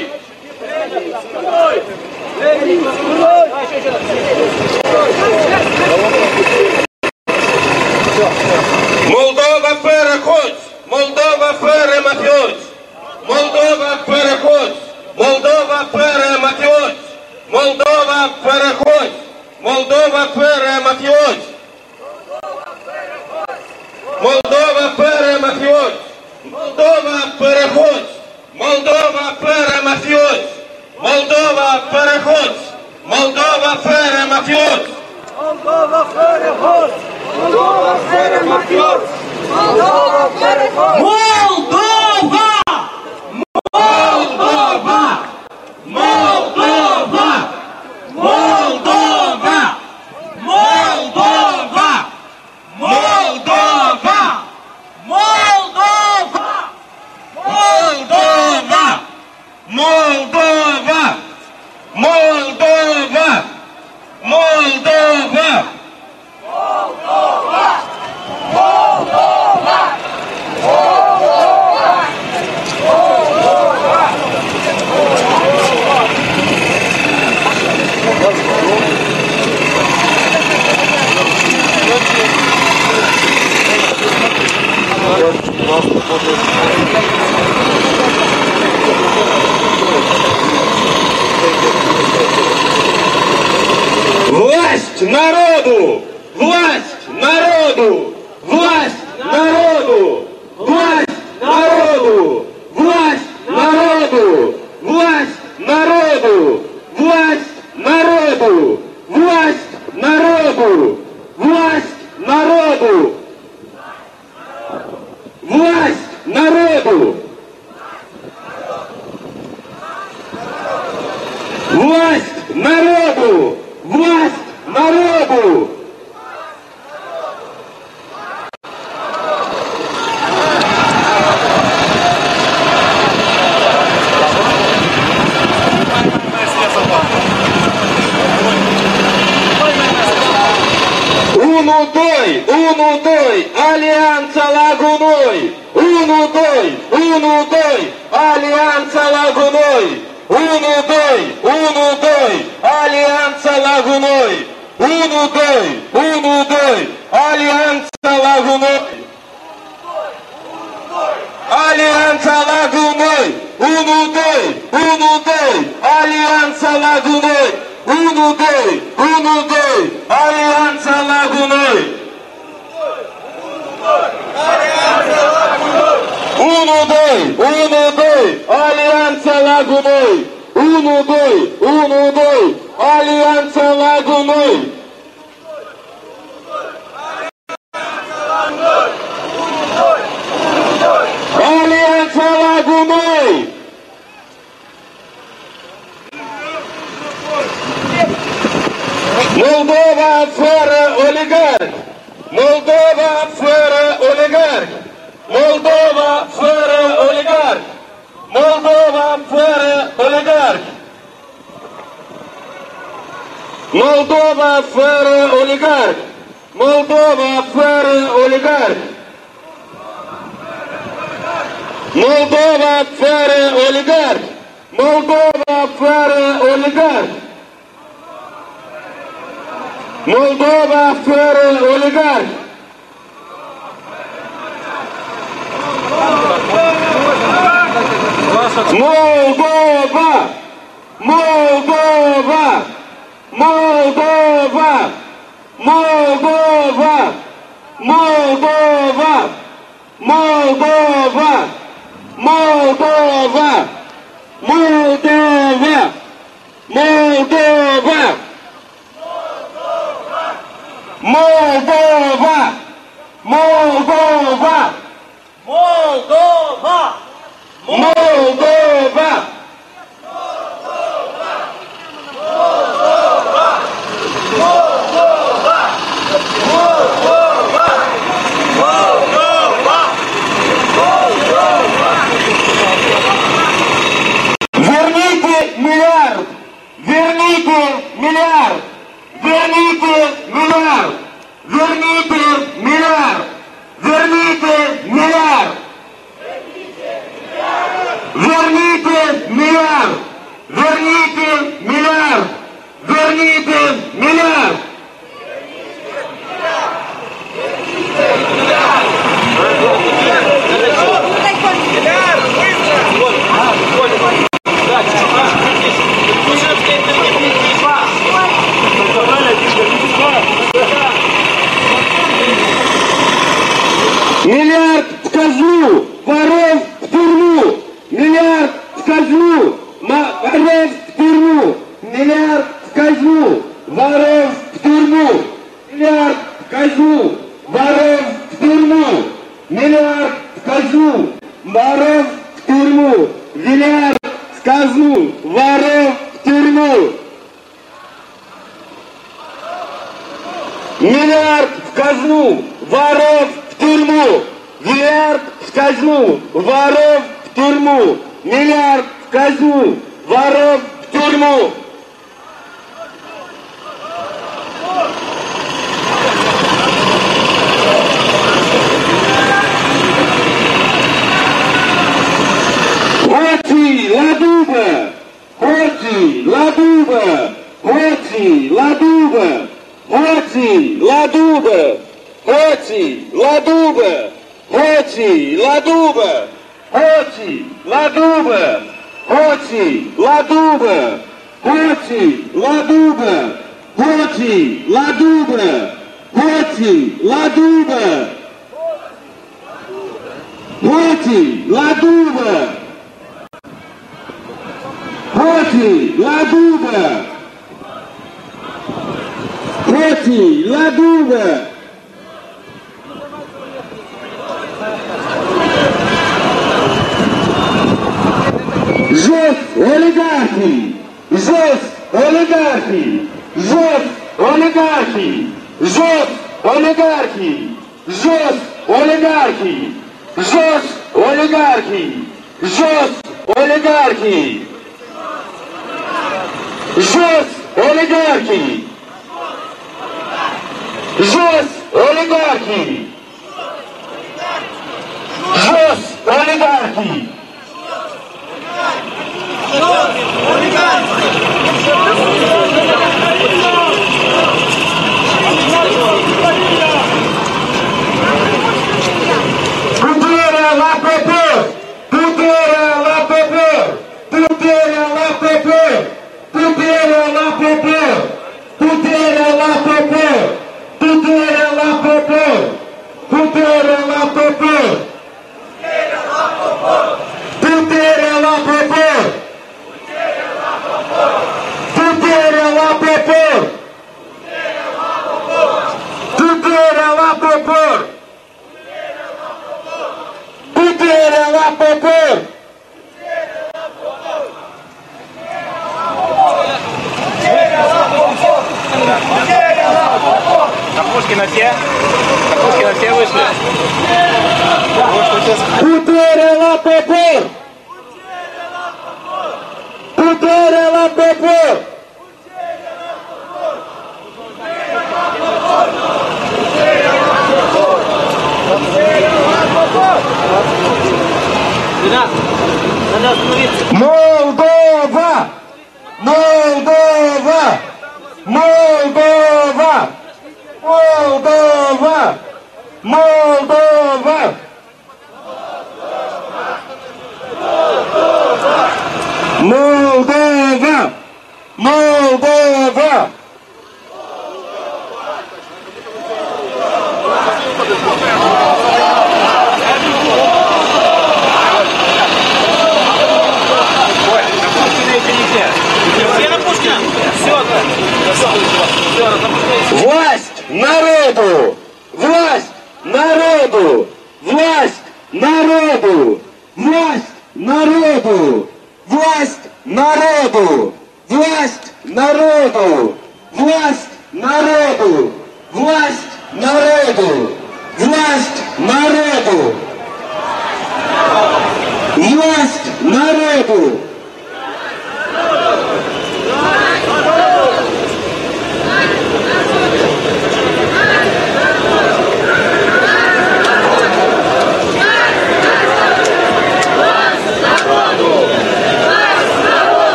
Молдова переходь! Молдова перемафіоць! Молдова переходь! Молдова перемафіоць! Молдова переходь! Молдова перемафіоць! Молдова перемафіоць! Молдова переходь! Молдова перемафіось! Молдова переходь! Молдова перемафіось! Молдова переходь! Молдова перемафіось! Молдова переходь! Молдова! Молдова! Молдова! Молдова! Молдова! Молдова! Молдова! Молдова! Молдова! Молдова! Власть народу! Власть народу! Власть народу! Власть народу! Власть народу! Власть народу! Власть народу! Власть народу! Власть народу! Власть народу! Власть народу! Власть народу! Унудой, унудой, альянса лагуной! Унудой, унудой, альянса лагуной! Унудой, унудой, альянса лагуной! Унудой, унудой, альянса лагуной! Альянса лагуной! Унудой, унудой, альянса лагуной! Унудой, унудой, альянса лагуной! Унудой, унудой, альянса лагуной! Унудой, унудой, альянса лагуной! Альянса лагуной! Молдова афера олигарх! Молдова афера олигарх! Молдова афера олигарх! Молдова афера олигарх! Молдова афера олигарх! Молдова афера олигарх! Молдова афера олигарх! Молдова афера олигарх! Молдова афера олигарх! Молдова! Молдова! Молдова! Молдова! Молдова! Молдова! Молдова! Молдова! Молдова! Молдова! Молдова! Молдова! Молдова! Верните миллиард! Верните миллиард! Верните миллиард! Верните миллиард! Верните миллиард! Верните миллиард! Верните миллиард! Верните миллиард! Миллиард в казну, воров тюрьму! Воров в тюрьму! Миллиард в казну! Воров в тюрьму! Миллиард в казну! Воров в тюрьму! Миллиард в казну! Воров в тюрьму! Миллиард в казну! Воров в тюрьму! Миллиард в казну! Воров в тюрьму! Миллиард в казну! Воров в тюрьму! Миллиард в казну! Воров в тюрьму! Хоти, ладуба! Хоти, ладуба! Хоти, ладуба! Хоти, ладуба! Хоти, ладуба! Хоти, ладуба! Хоти, ладуба! Хоти, ладуба! Хоти, ладуба! Хоти, ладуба! Хоти, ладуба! Хоти, ладуба! Хоти, ладуба! Хоти, ладуба! Жест олигархии! Жест олигархии! Жест олигархии! Жест олигархии! Жест олигархии! Жест олигархии! Жест олигархии! Жест олигархии! Жест олигархии! Жест олигархии! Путера ла ПП! Путера ла ПП! Путера ла ПП! Путера ла ПП! Путера ла ПП! Путера ла ПП! Путера ла ПП! Путера ла ПП! Путера ла ПП! Путера ла ПП! Путера ла ПП! На Пушкина все? На Пушкина все вышли? Путера ла ПП! Путера ла ПП! Ребят, надо остановиться. Молдова! Молдова! Молдова! Молдова! Молдова! Молдова! Молдова! Все на Пушкина? Все. Власть народу! Власть народу! Власть народу! Власть народу! Власть народу! Власть народу! Власть народу! Власть народу! Власть народу! Власть народу!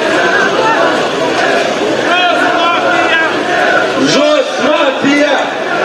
Жест мафия!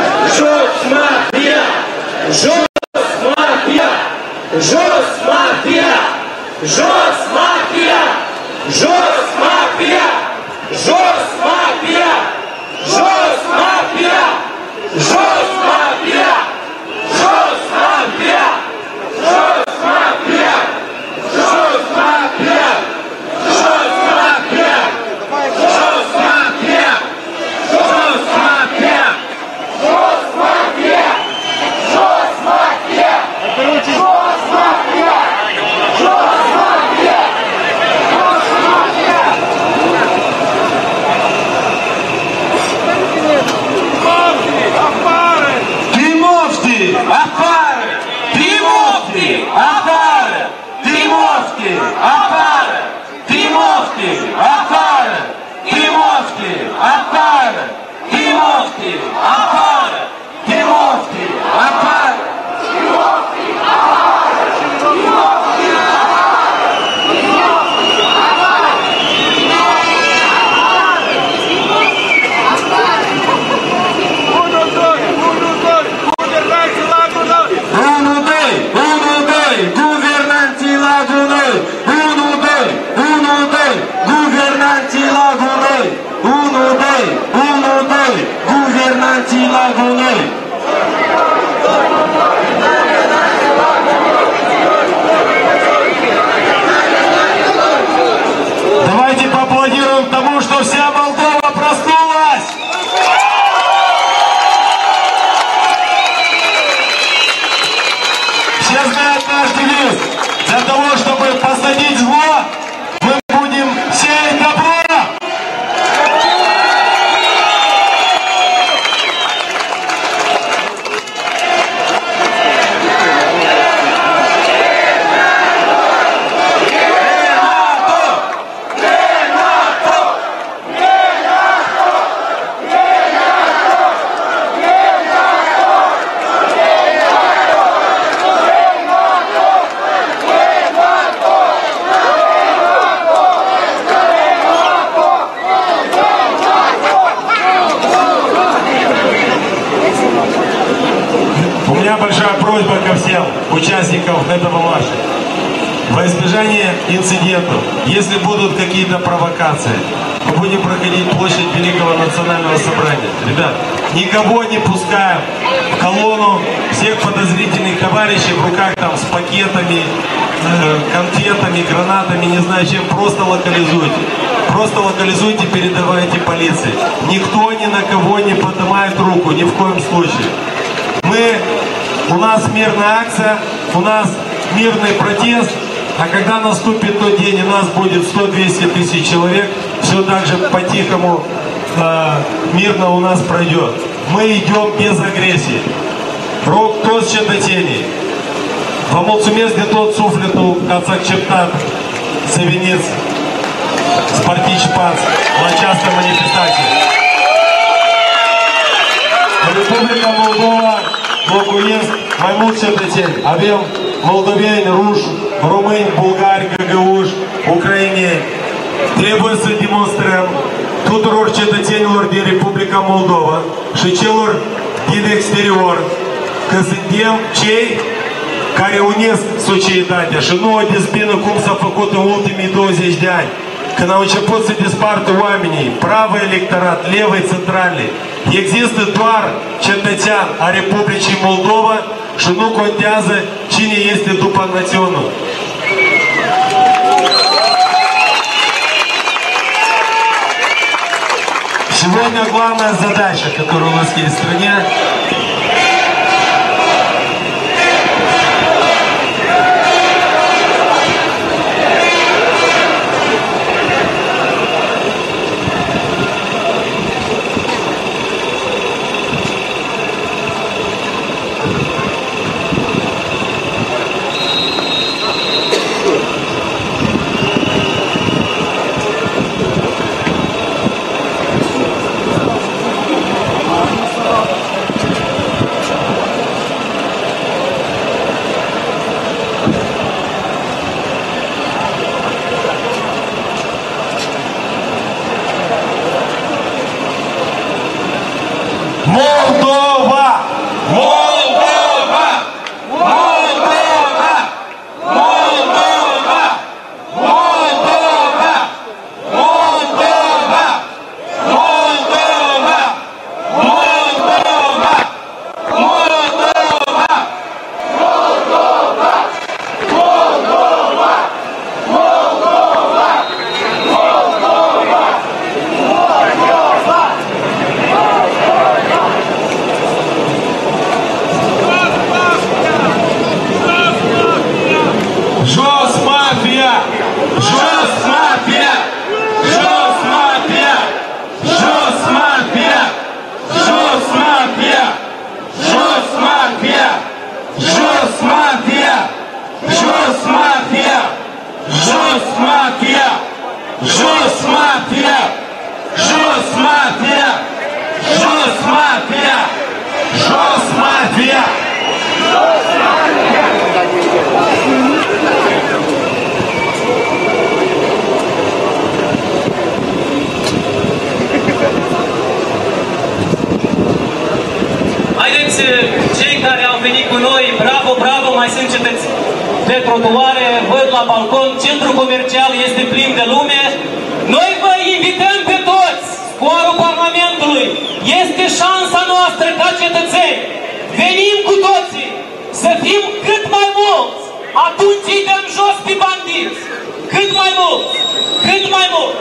меня большая просьба ко всем участникам этого марша. Во избежание инцидентов, если будут какие-то провокации, мы будем проходить площадь Великого Национального Собрания. Ребят, никого не пускаем в колонну, всех подозрительных товарищей в руках там с пакетами, э, конфетами, гранатами, не знаю чем, просто локализуйте. Просто локализуйте, передавайте полиции. Никто ни на кого не поднимает руку, ни в коем случае. Мы, у нас мирная акция, у нас мирный протест. А когда наступит тот день, и нас будет сто-двести тысяч человек, все так же по-тихому, э, мирно у нас пройдет. Мы идем без агрессии. Рок тот читатели. Vă mulțumesc de tot sufletul că ați acceptat să veniți, să participați la această manifestație. În Republica Moldova locuiesc mai mulți cetățeni. Avem moldoveni, ruși, români, bulgari, găgăuși, ucraineni. Trebuie să demonstrăm tuturor cetățenilor din Republica Moldova și celor din exterior că suntem cei care unesc societatea și nu o dezbină cum s-a făcut în ultimii douăzeci de ani. Când au început să despartă oamenii, pravă electorat, levă centrale, există doar cetățean a Republicii Moldova și nu contează cine este după națiunul. Сегодня главная задача, которая у нас есть в стране, Moldova! Moldova! Moldova! Moldova! Moldova! Moldova! Moldova! Moldova! Moldova! Moldova! Moldova! Jos mafia! Jos mafia! Jos mafia! Jos mafia! Jos mafia! Jos mafia! Jos mafia! Jos mafia! Jos mafia! Jos mafia! Jos mafia! Jos mafia! Jos mafia! Haideți, cei care au venit cu noi, bravo, bravo, mai sunt cetăți pe trotuare, văd la balcon, centrul comercial este plin de lume. Noi vă invităm pe toți, scorul Parlamentului, este șansa noastră ca cetățeni. Venim cu toții, să fim cât mai mulți, atunci îi dăm jos pe bandiți. Cât mai mult, cât mai mult.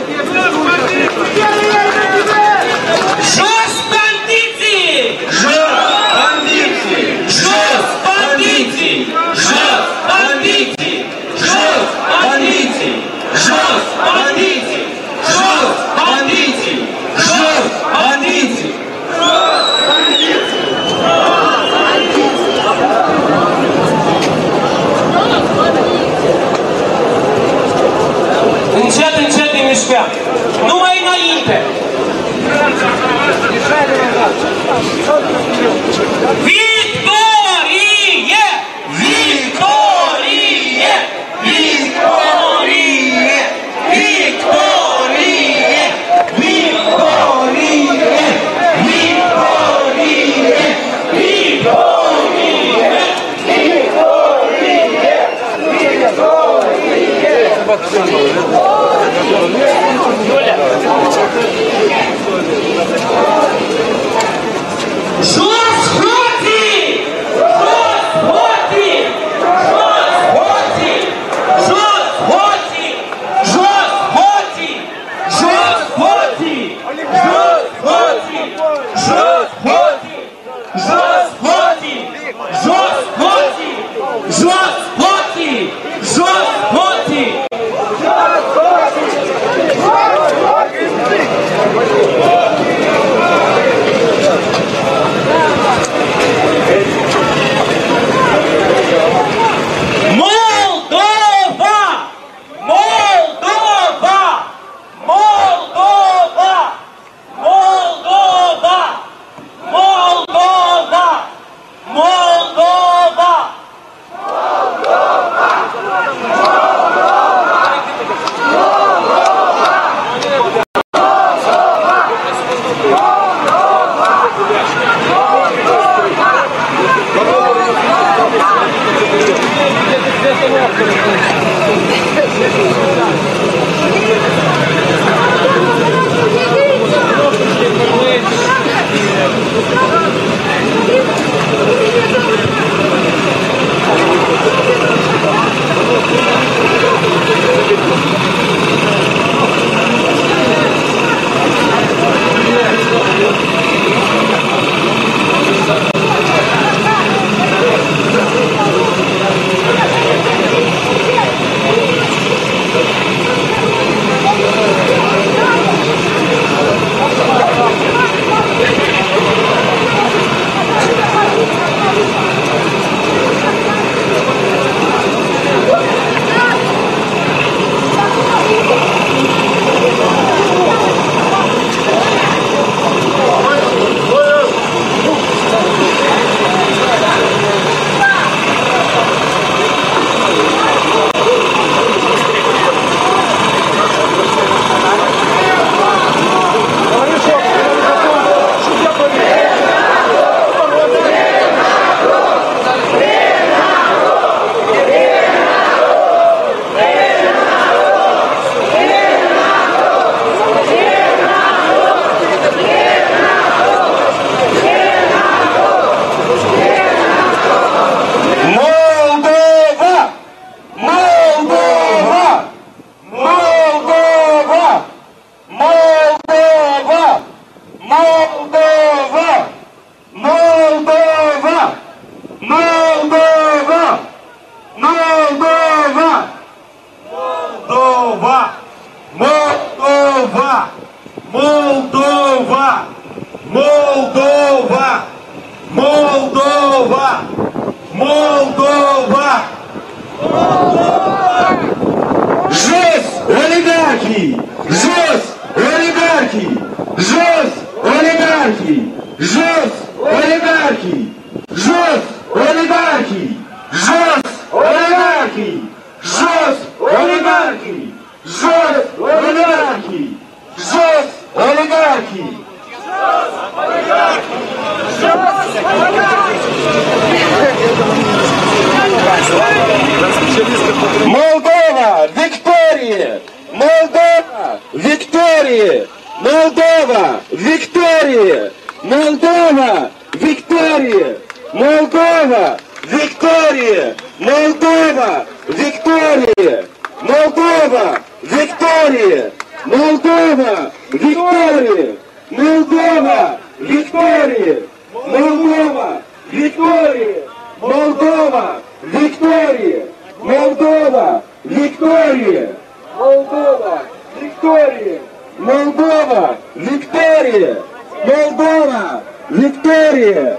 Jos bandiții! Jos bandiții! Jos bandiții! Jos bandiții! Jos bandiții! Jos bandiții! Jos bandiții! Jos bandiții! Încet, încet ne mișcăm. Numai înainte. Victorie! Victorie! Victorie! Victorie! Victorie! Victorie! Victorie! Молдова! Молдова! Жесть олигархии! Жесть олигархии! Жесть олигархии! Жесть олигархии! Жесть олигархии! Жесть олигархии! Жесть олигархии! Жесть олигархии! Жесть олигархии! Молдова! Виктория! Молдова! Виктория! Молдова! Виктория! Молдова! Виктория! Молдова! Виктория! Молдова! Виктория! Молдова! Виктория! Молдова! Виктория! Молдова! Виктория! Молдова! Виктория! Молдова! Виктория! Молдова! Виктория! Молдова! Виктория! Молдова! Виктория! Молдова! Виктория!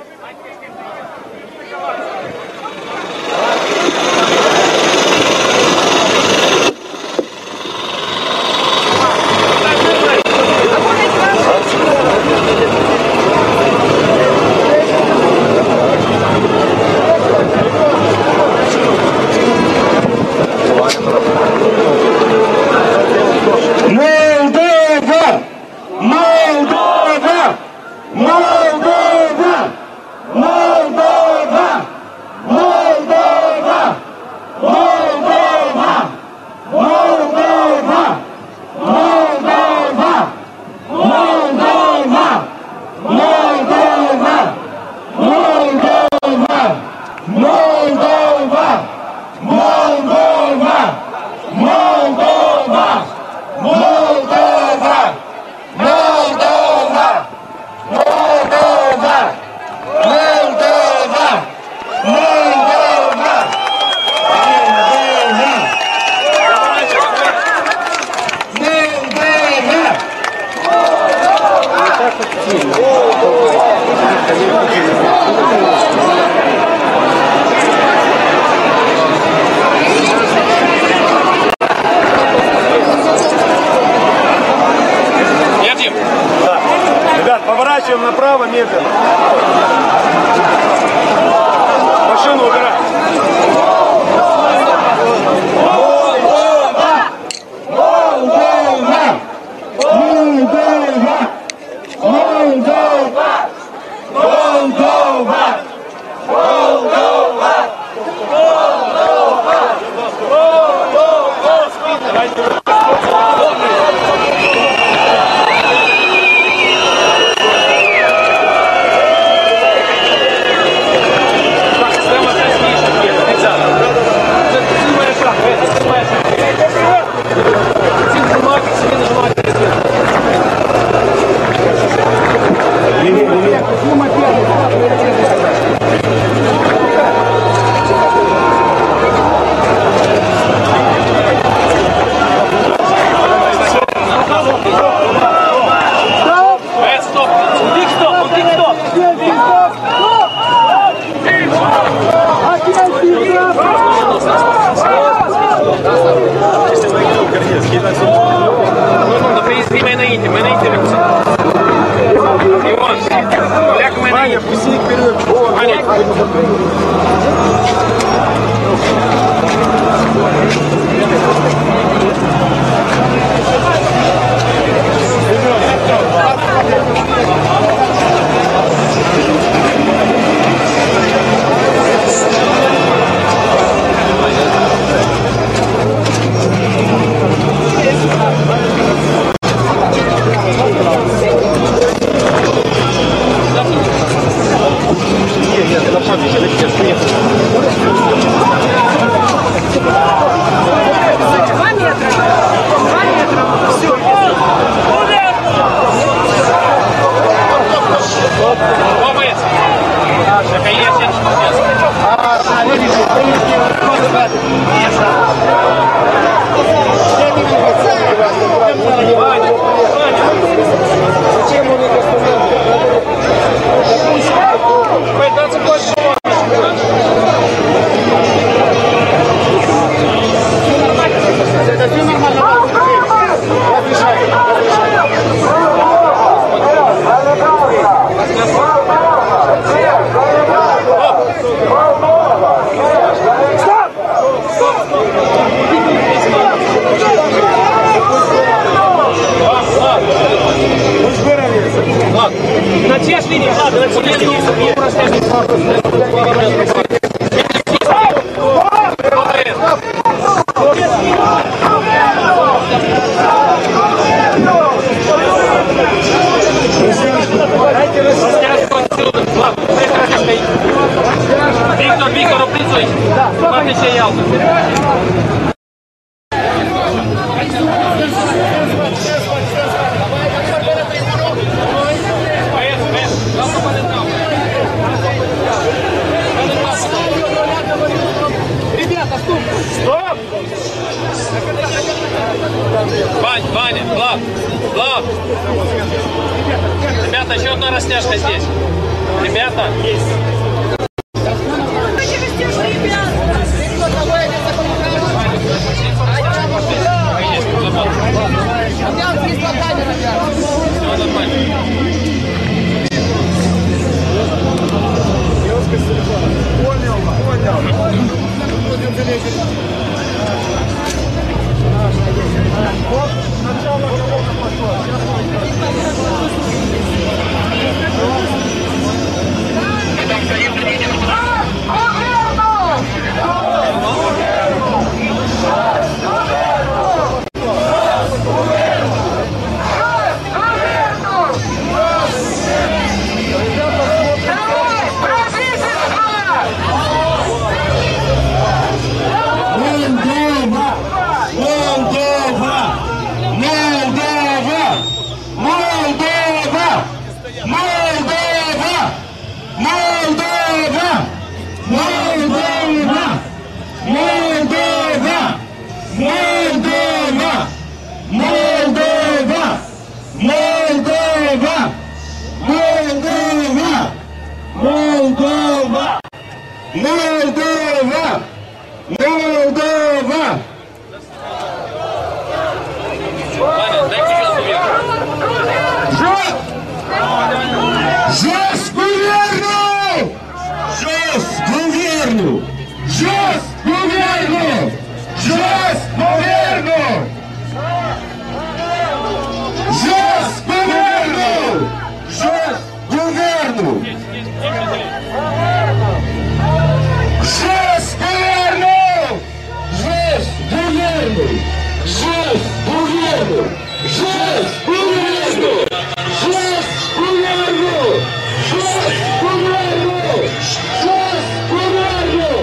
Молдова! Молдова! Молдова! Молдова! Молдова! Молдова! Молдова! Молдова! Молдова! Молдова! Молдова! Молдова! Молдова! Молдова! Молдова! Молдова! Молдова! Молдова! Молдова! Ребят, поворачиваем направо медленно. Машину убираем. Молдова! Молдова! Молдова! Молдова! Молдова! Молдова! Зачем у них остановили? Виктор, Виктор, уприцуй! Смотри, все ялты! Стоп! Вань, Ваня, Влад, Влад! Ребята, еще одна растяжка здесь. Ребята, есть. Молдова! Молдова! Жест гуверну! Жест гуверну! Жест гуверну! Жест гуверну! Жест гуверну! Жест гуверну! Жест гуверну! Жест гуверну! Жест гуверну! Жест гуверну! Жест гуверну! Жест гуверну! Жест гуверну!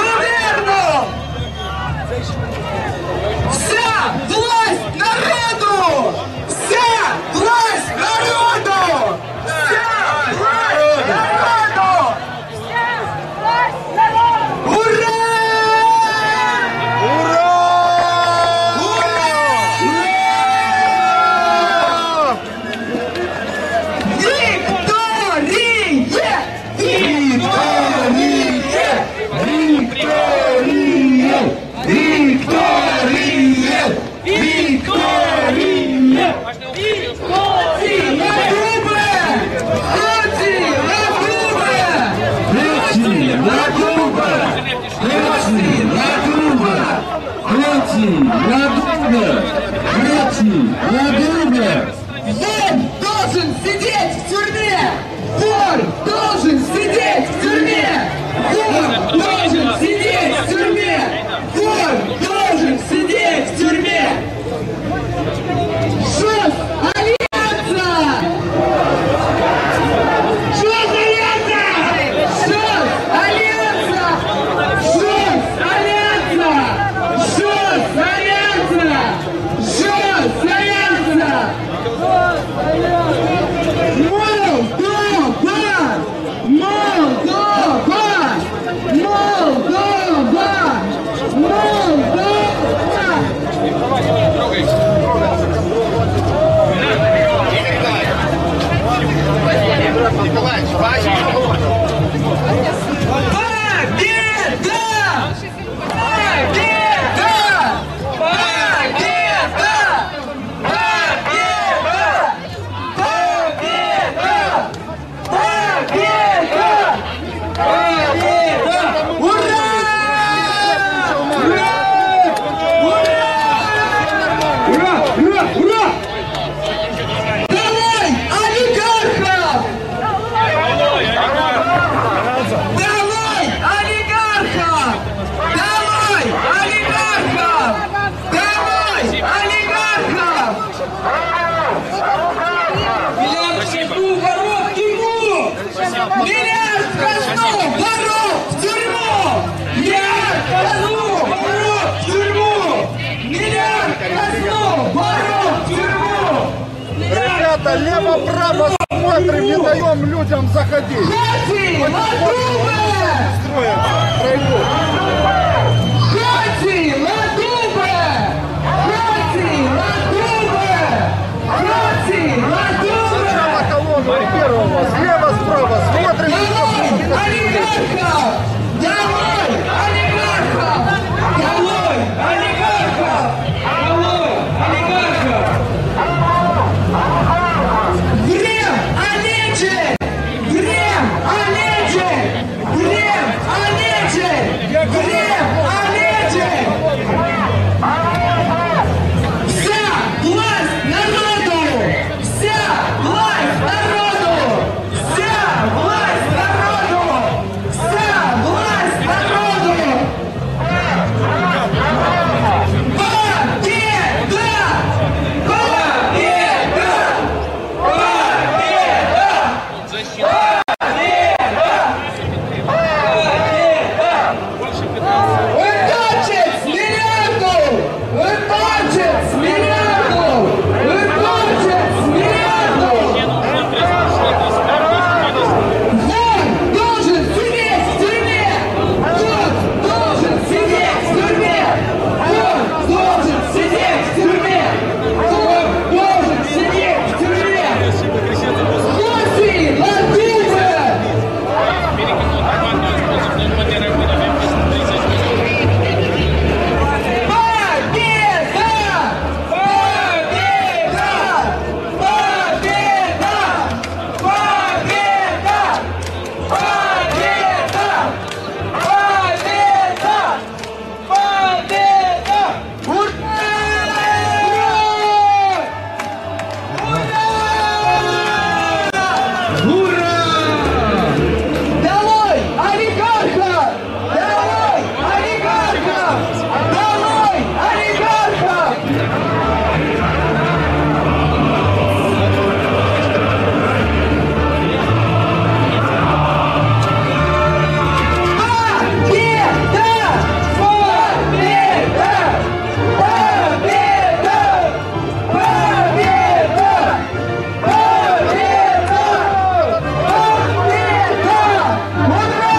Вся власть народу! Право-право смотрим, не даем людям заходить. Хати, Ладубе! Пройдут. Хати, Ладубе! Хати, Ладубе! Хати, Ладубе! Сначала колонну первого, слева, справа, смотрим. Давай, олигархов! Давай, олигархов! Давай, олигархов! Давай, олигархов! Грем, Олечек! Грем, Олечек! Грем, Олечек! Грем, Олечек! Вся власть народу! Вся власть народу! Вся власть народу! Вся власть народу! Победа! Победа! Выточить смиряду! Выточить смиряду! Выточить смиряду! Он должен сидеть в тюрьме! Он должен сидеть в тюрьме! Он должен сидеть в тюрьме! Он должен сидеть в тюрьме! Хати, Ладубе! Долой олигарха! Долой олигарха! Долой олигарха! Победа! Победа! Победа! Победа! Победа! Победа! Ура!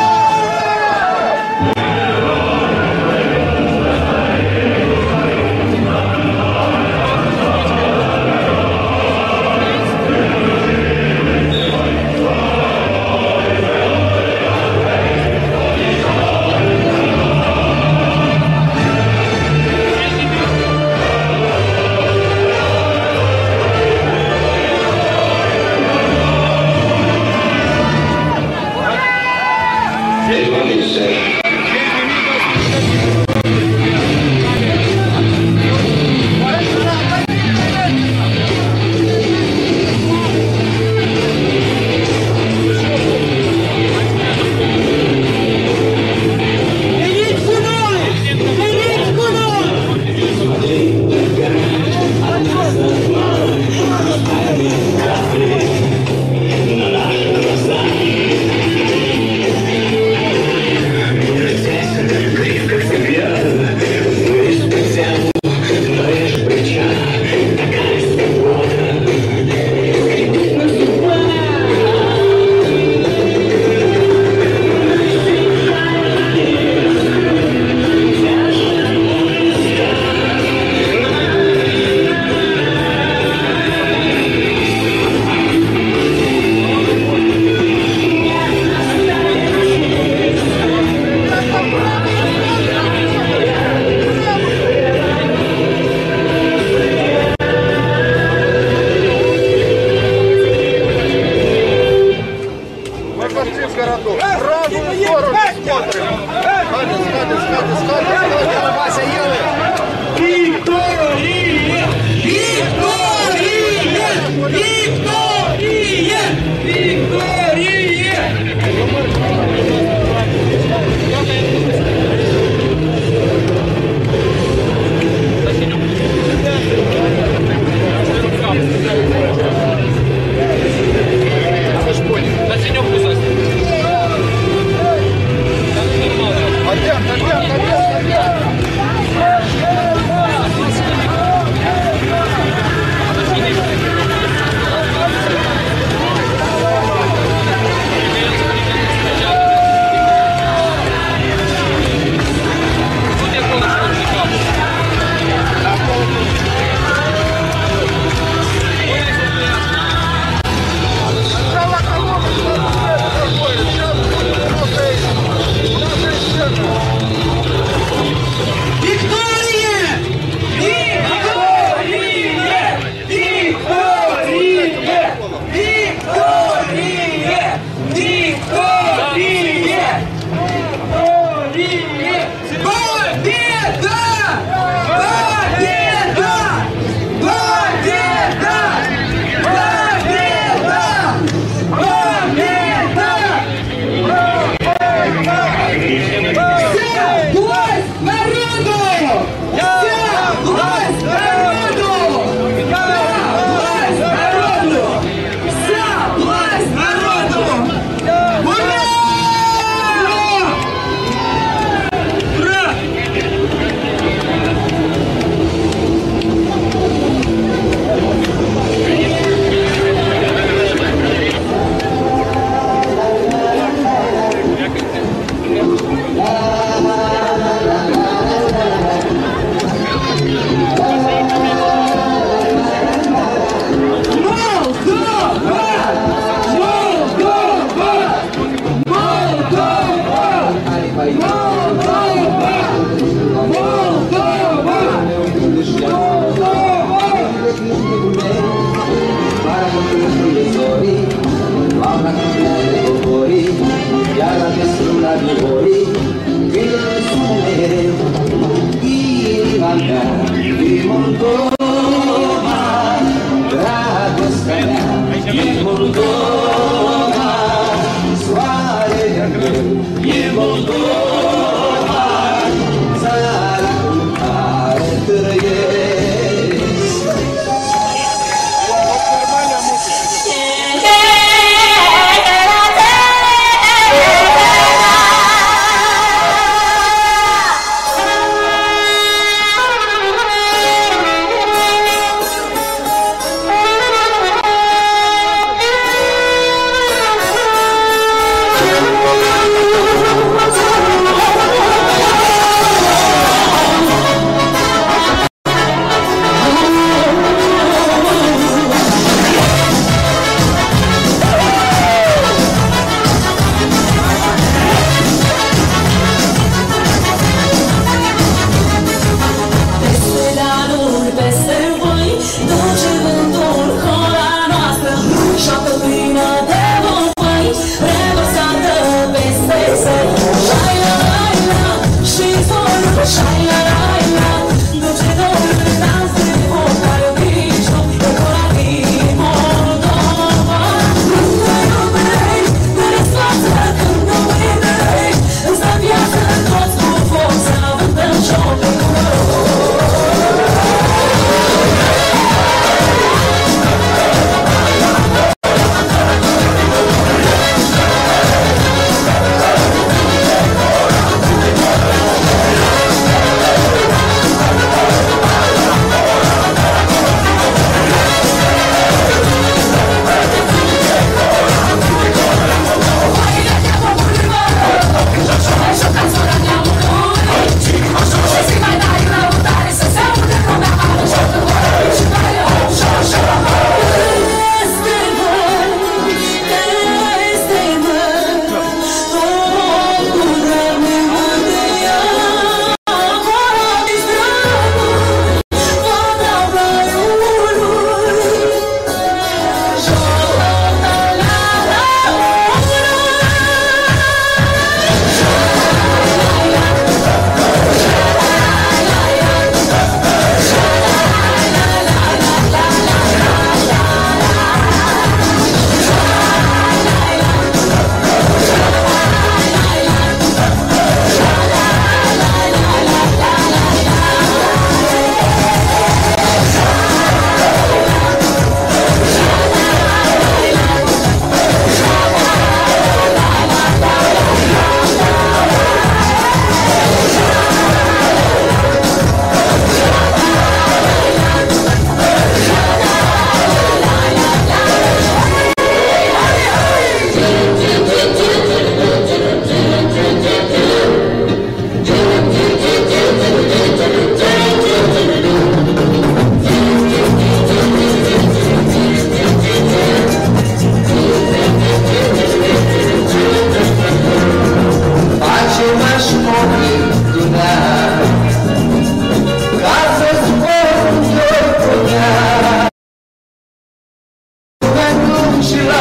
Мы пошли в городок. Правую сторону смотрим. Сходи, сходи, сходи, сходи, сходи. Вася, елы. Виктория! Виктория! Виктория! Виктория! Отъем, отъем, отъем, отъем. She